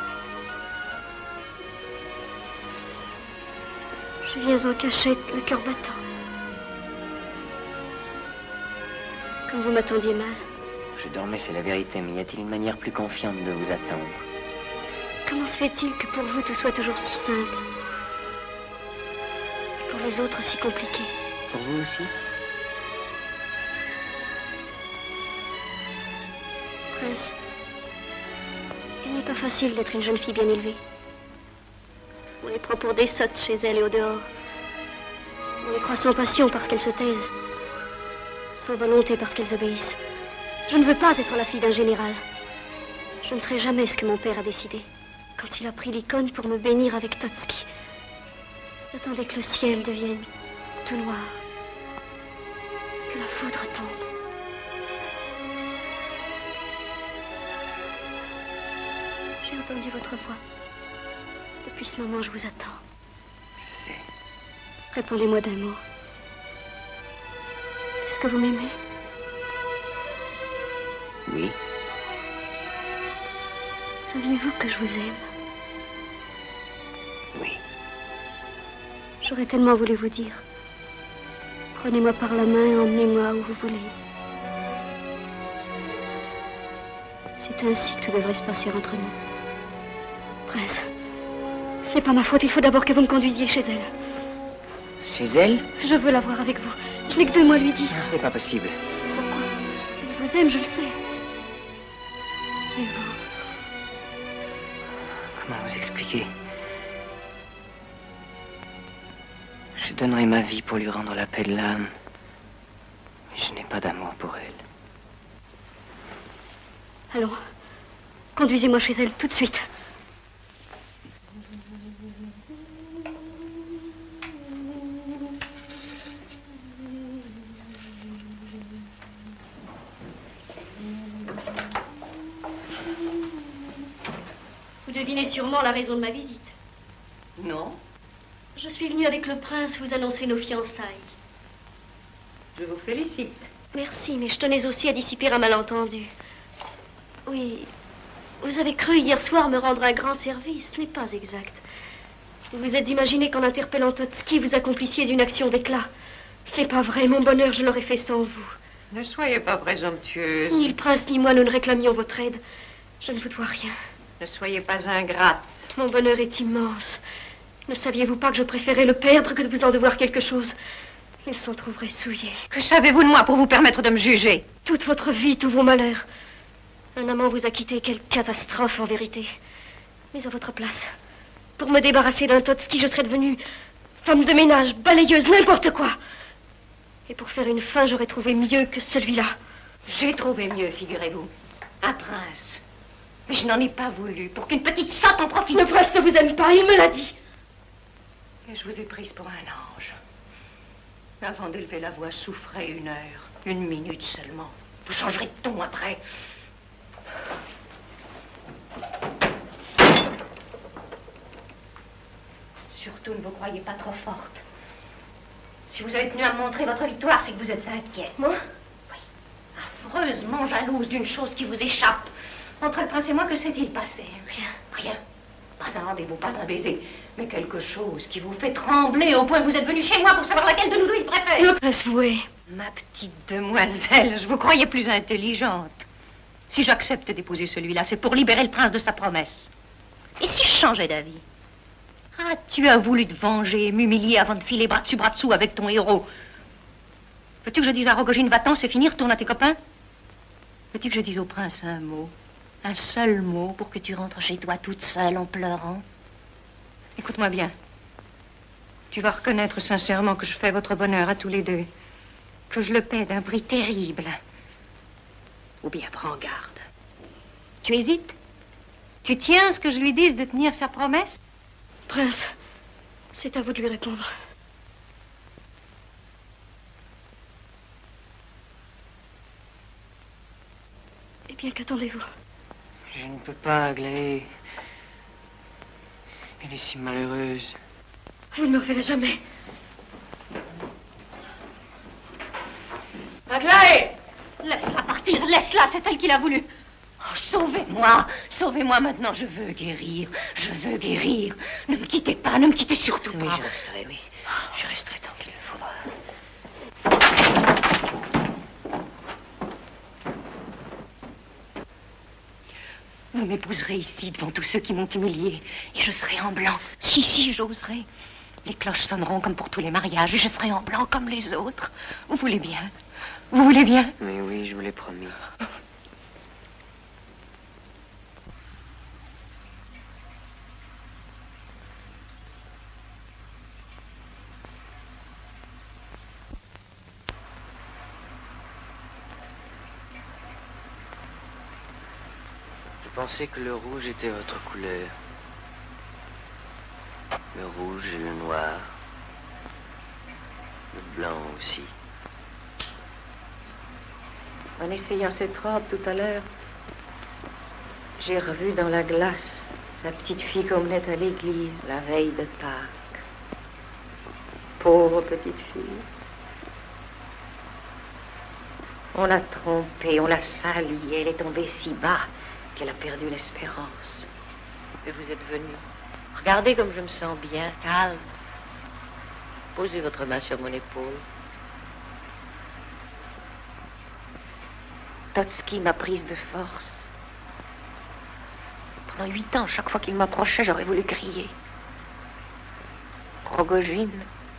Je viens en cachette, le cœur battant. Comme vous m'attendiez mal. Je dormais, c'est la vérité, mais y a-t-il une manière plus confiante de vous attendre? Comment se fait-il que pour vous tout soit toujours si simple? Et pour les autres si compliqué? Pour vous aussi? Prince, il n'est pas facile d'être une jeune fille bien élevée. On les prend pour des sottes chez elle et au dehors. On les croit sans passion parce qu'elles se taisent. Sans volonté parce qu'elles obéissent. Je ne veux pas être la fille d'un général. Je ne serai jamais ce que mon père a décidé. Quand il a pris l'icône pour me bénir avec Totski, j'attendais que le ciel devienne tout noir. Que la foudre tombe. J'ai entendu votre voix. Depuis ce moment, je vous attends. Je sais. Répondez-moi d'un mot. Est-ce que vous m'aimez? Oui. Saviez-vous que je vous aime? Oui. J'aurais tellement voulu vous dire. Prenez-moi par la main et emmenez-moi où vous voulez. C'est ainsi que tout devrait se passer entre nous. Prince, ce n'est pas ma faute. Il faut d'abord que vous me conduisiez chez elle. Chez elle? Je veux la voir avec vous. Je n'ai que deux mots à lui dire. Non, ce n'est pas possible. Pourquoi? Elle vous aime, je le sais. Et vous? Comment vous expliquer? Je donnerai ma vie pour lui rendre la paix de l'âme. Mais je n'ai pas d'amour pour elle. Allons, conduisez-moi chez elle tout de suite. Vous devinez sûrement la raison de ma visite. Non. Je suis venue avec le prince vous annoncer nos fiançailles. Je vous félicite. Merci, mais je tenais aussi à dissiper un malentendu. Oui, vous avez cru hier soir me rendre un grand service. Ce n'est pas exact. Vous vous êtes imaginé qu'en interpellant Totski, vous accomplissiez une action d'éclat. Ce n'est pas vrai. Mon bonheur, je l'aurais fait sans vous. Ne soyez pas présomptueuse. Ni le prince ni moi, nous ne réclamions votre aide. Je ne vous dois rien. Ne soyez pas ingrate. Mon bonheur est immense. Ne saviez-vous pas que je préférais le perdre que de vous en devoir quelque chose? Il s'en trouverait souillé. Que savez-vous de moi pour vous permettre de me juger? Toute votre vie, tous vos malheurs. Un amant vous a quitté, quelle catastrophe en vérité. Mais à votre place, pour me débarrasser d'un Totski, je serais devenue femme de ménage, balayeuse, n'importe quoi. Et pour faire une fin, j'aurais trouvé mieux que celui-là. J'ai trouvé mieux, figurez-vous. Un prince. Mais je n'en ai pas voulu pour qu'une petite sotte en profite. Le prince ne vous aime pas, il me l'a dit. Et je vous ai prise pour un ange. Avant d'élever la voix, souffrez une heure, une minute seulement. Vous changerez de ton après. Surtout, ne vous croyez pas trop forte. Si vous avez tenu à me montrer votre victoire, c'est que vous êtes inquiète. Moi? Oui. Affreusement jalouse d'une chose qui vous échappe. Entre le prince et moi, que s'est-il passé? Rien. Rien. Pas un rendez-vous, pas un baiser, mais quelque chose qui vous fait trembler au point que vous êtes venu chez moi pour savoir laquelle de nous deux il préfère. Le prince voué. Ma petite demoiselle, je vous croyais plus intelligente. Si j'accepte d'épouser celui-là, c'est pour libérer le prince de sa promesse. Et si je changeais d'avis? Ah, tu as voulu te venger, m'humilier avant de filer bras dessus, bras dessous avec ton héros. Veux-tu que je dise à Rogojine, va-t'en, c'est fini, retourne à tes copains? Veux-tu que je dise au prince un mot? Un seul mot pour que tu rentres chez toi toute seule en pleurant? Écoute-moi bien. Tu vas reconnaître sincèrement que je fais votre bonheur à tous les deux. Que je le paie d'un prix terrible. Ou bien prends garde. Tu hésites? Tu tiens à ce que je lui dise de tenir sa promesse? Prince, c'est à vous de lui répondre. Eh bien, qu'attendez-vous? Je ne peux pas, Aglaé. Elle est si malheureuse. Vous ne me reverrez jamais. Aglaé! Laisse-la partir, laisse-la, c'est elle qui l'a voulu. Oh, sauvez-moi, sauvez-moi maintenant, je veux guérir, je veux guérir. Ne me quittez pas, ne me quittez surtout pas. Oui, je resterai, oui. Je resterai tant qu'il le faudra. Vous m'épouserez ici devant tous ceux qui m'ont humilié et je serai en blanc. Si, si, j'oserai. Les cloches sonneront comme pour tous les mariages et je serai en blanc comme les autres. Vous voulez bien? Vous voulez bien? Mais oui, je vous l'ai promis. Je pensais que le rouge était votre couleur. Le rouge et le noir. Le blanc aussi. En essayant cette robe tout à l'heure, j'ai revu dans la glace la petite fille qu'on menait à l'église la veille de Pâques. Pauvre petite fille. On l'a trompée, on l'a salie, elle est tombée si bas qu'elle a perdu l'espérance. Et vous êtes venu. Regardez comme je me sens bien, calme. Posez votre main sur mon épaule. Totski m'a prise de force. Pendant huit ans, chaque fois qu'il m'approchait, j'aurais voulu crier. Rogojine,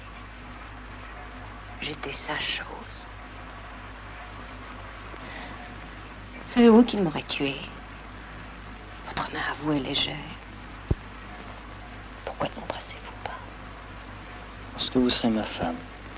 j'étais sa chose. Savez-vous qu'il m'aurait tué? Votre main à vous est légère. Pourquoi ne m'embrassez-vous pas? Parce que vous serez ma femme.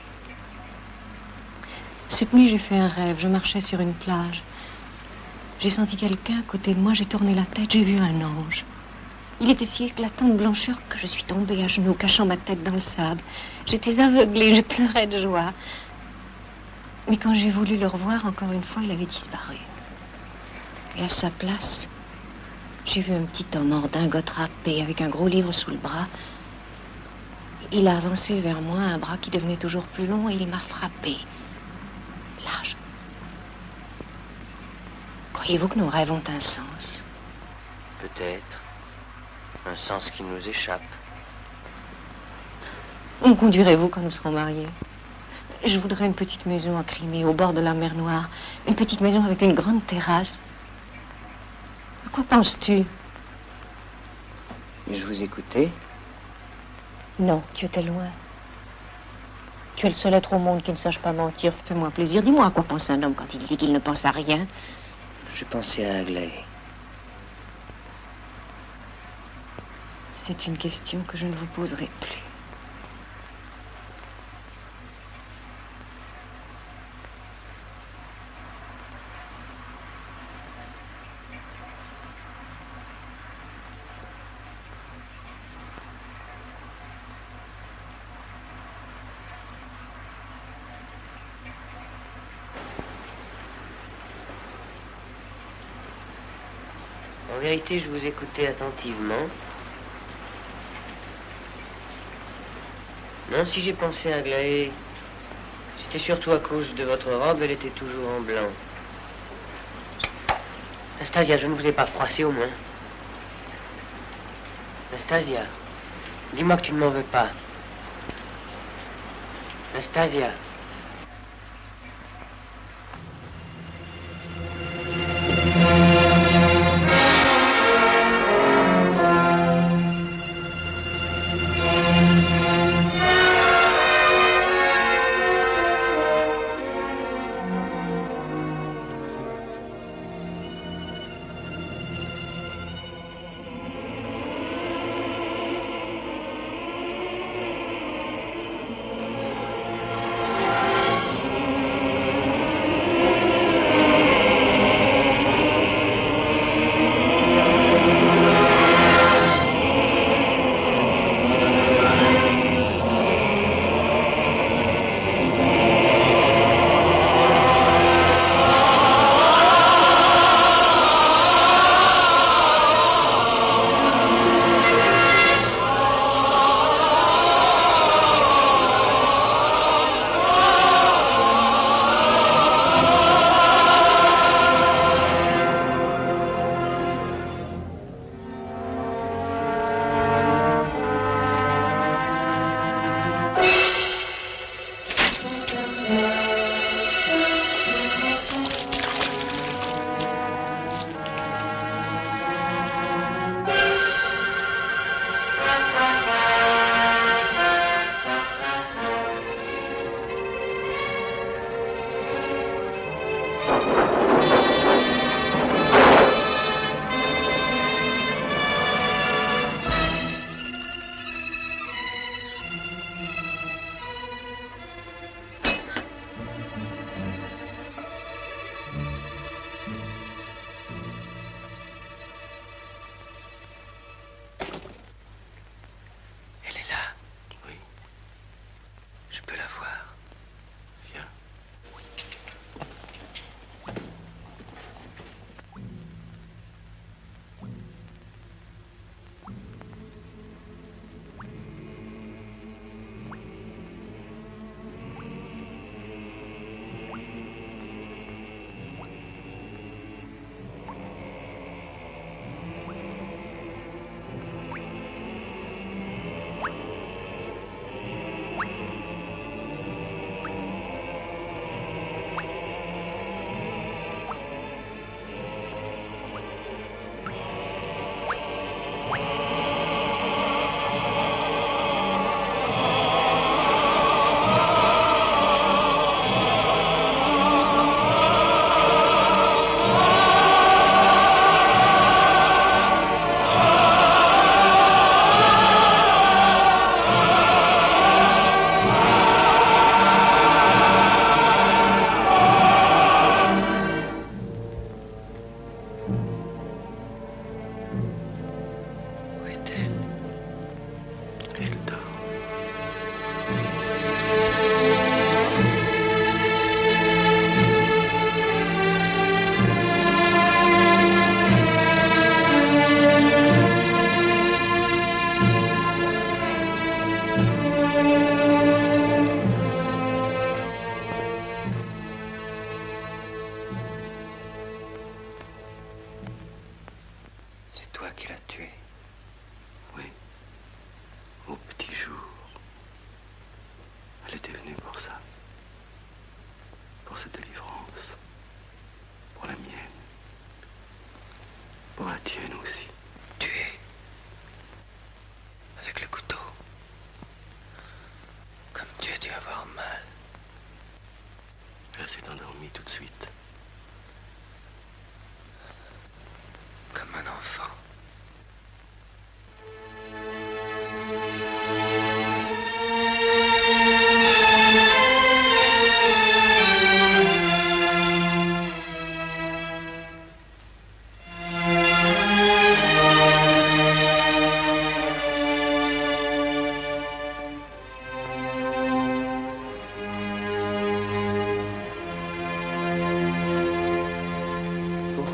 Cette nuit, j'ai fait un rêve. Je marchais sur une plage. J'ai senti quelqu'un à côté de moi. J'ai tourné la tête. J'ai vu un ange. Il était si éclatant de blancheur que je suis tombée à genoux, cachant ma tête dans le sable. J'étais aveuglée. Je pleurais de joie. Mais quand j'ai voulu le revoir, encore une fois, il avait disparu. Et à sa place, j'ai vu un petit homme en redingote râpé, avec un gros livre sous le bras. Il a avancé vers moi, un bras qui devenait toujours plus long, et il m'a frappé. Large. Croyez-vous que nos rêves ont un sens? Peut-être. Un sens qui nous échappe. Où me conduirez-vous quand nous serons mariés? Je voudrais une petite maison en Crimée, au bord de la mer Noire. Une petite maison avec une grande terrasse. À quoi penses-tu? Et je vous écoutais? Non, tu étais loin. Tu es le seul être au monde qui ne sache pas mentir. Fais-moi plaisir. Dis-moi à quoi pense un homme quand il dit qu'il ne pense à rien. Je pensais à Aglaé. C'est une question que je ne vous poserai plus. En vérité, je vous écoutais attentivement. Non, si j'ai pensé à Aglaé, c'était surtout à cause de votre robe, elle était toujours en blanc. Anastasia, je ne vous ai pas froissé au moins. Anastasia, dis-moi que tu ne m'en veux pas. Anastasia.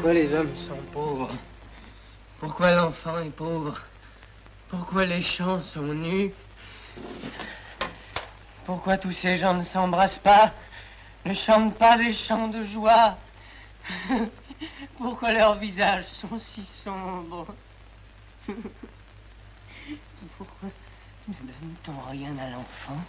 Pourquoi les hommes sont pauvres? Pourquoi l'enfant est pauvre? Pourquoi les champs sont nus? Pourquoi tous ces gens ne s'embrassent pas, ne chantent pas des chants de joie? Pourquoi leurs visages sont si sombres? Pourquoi ne donne-t-on rien à l'enfant?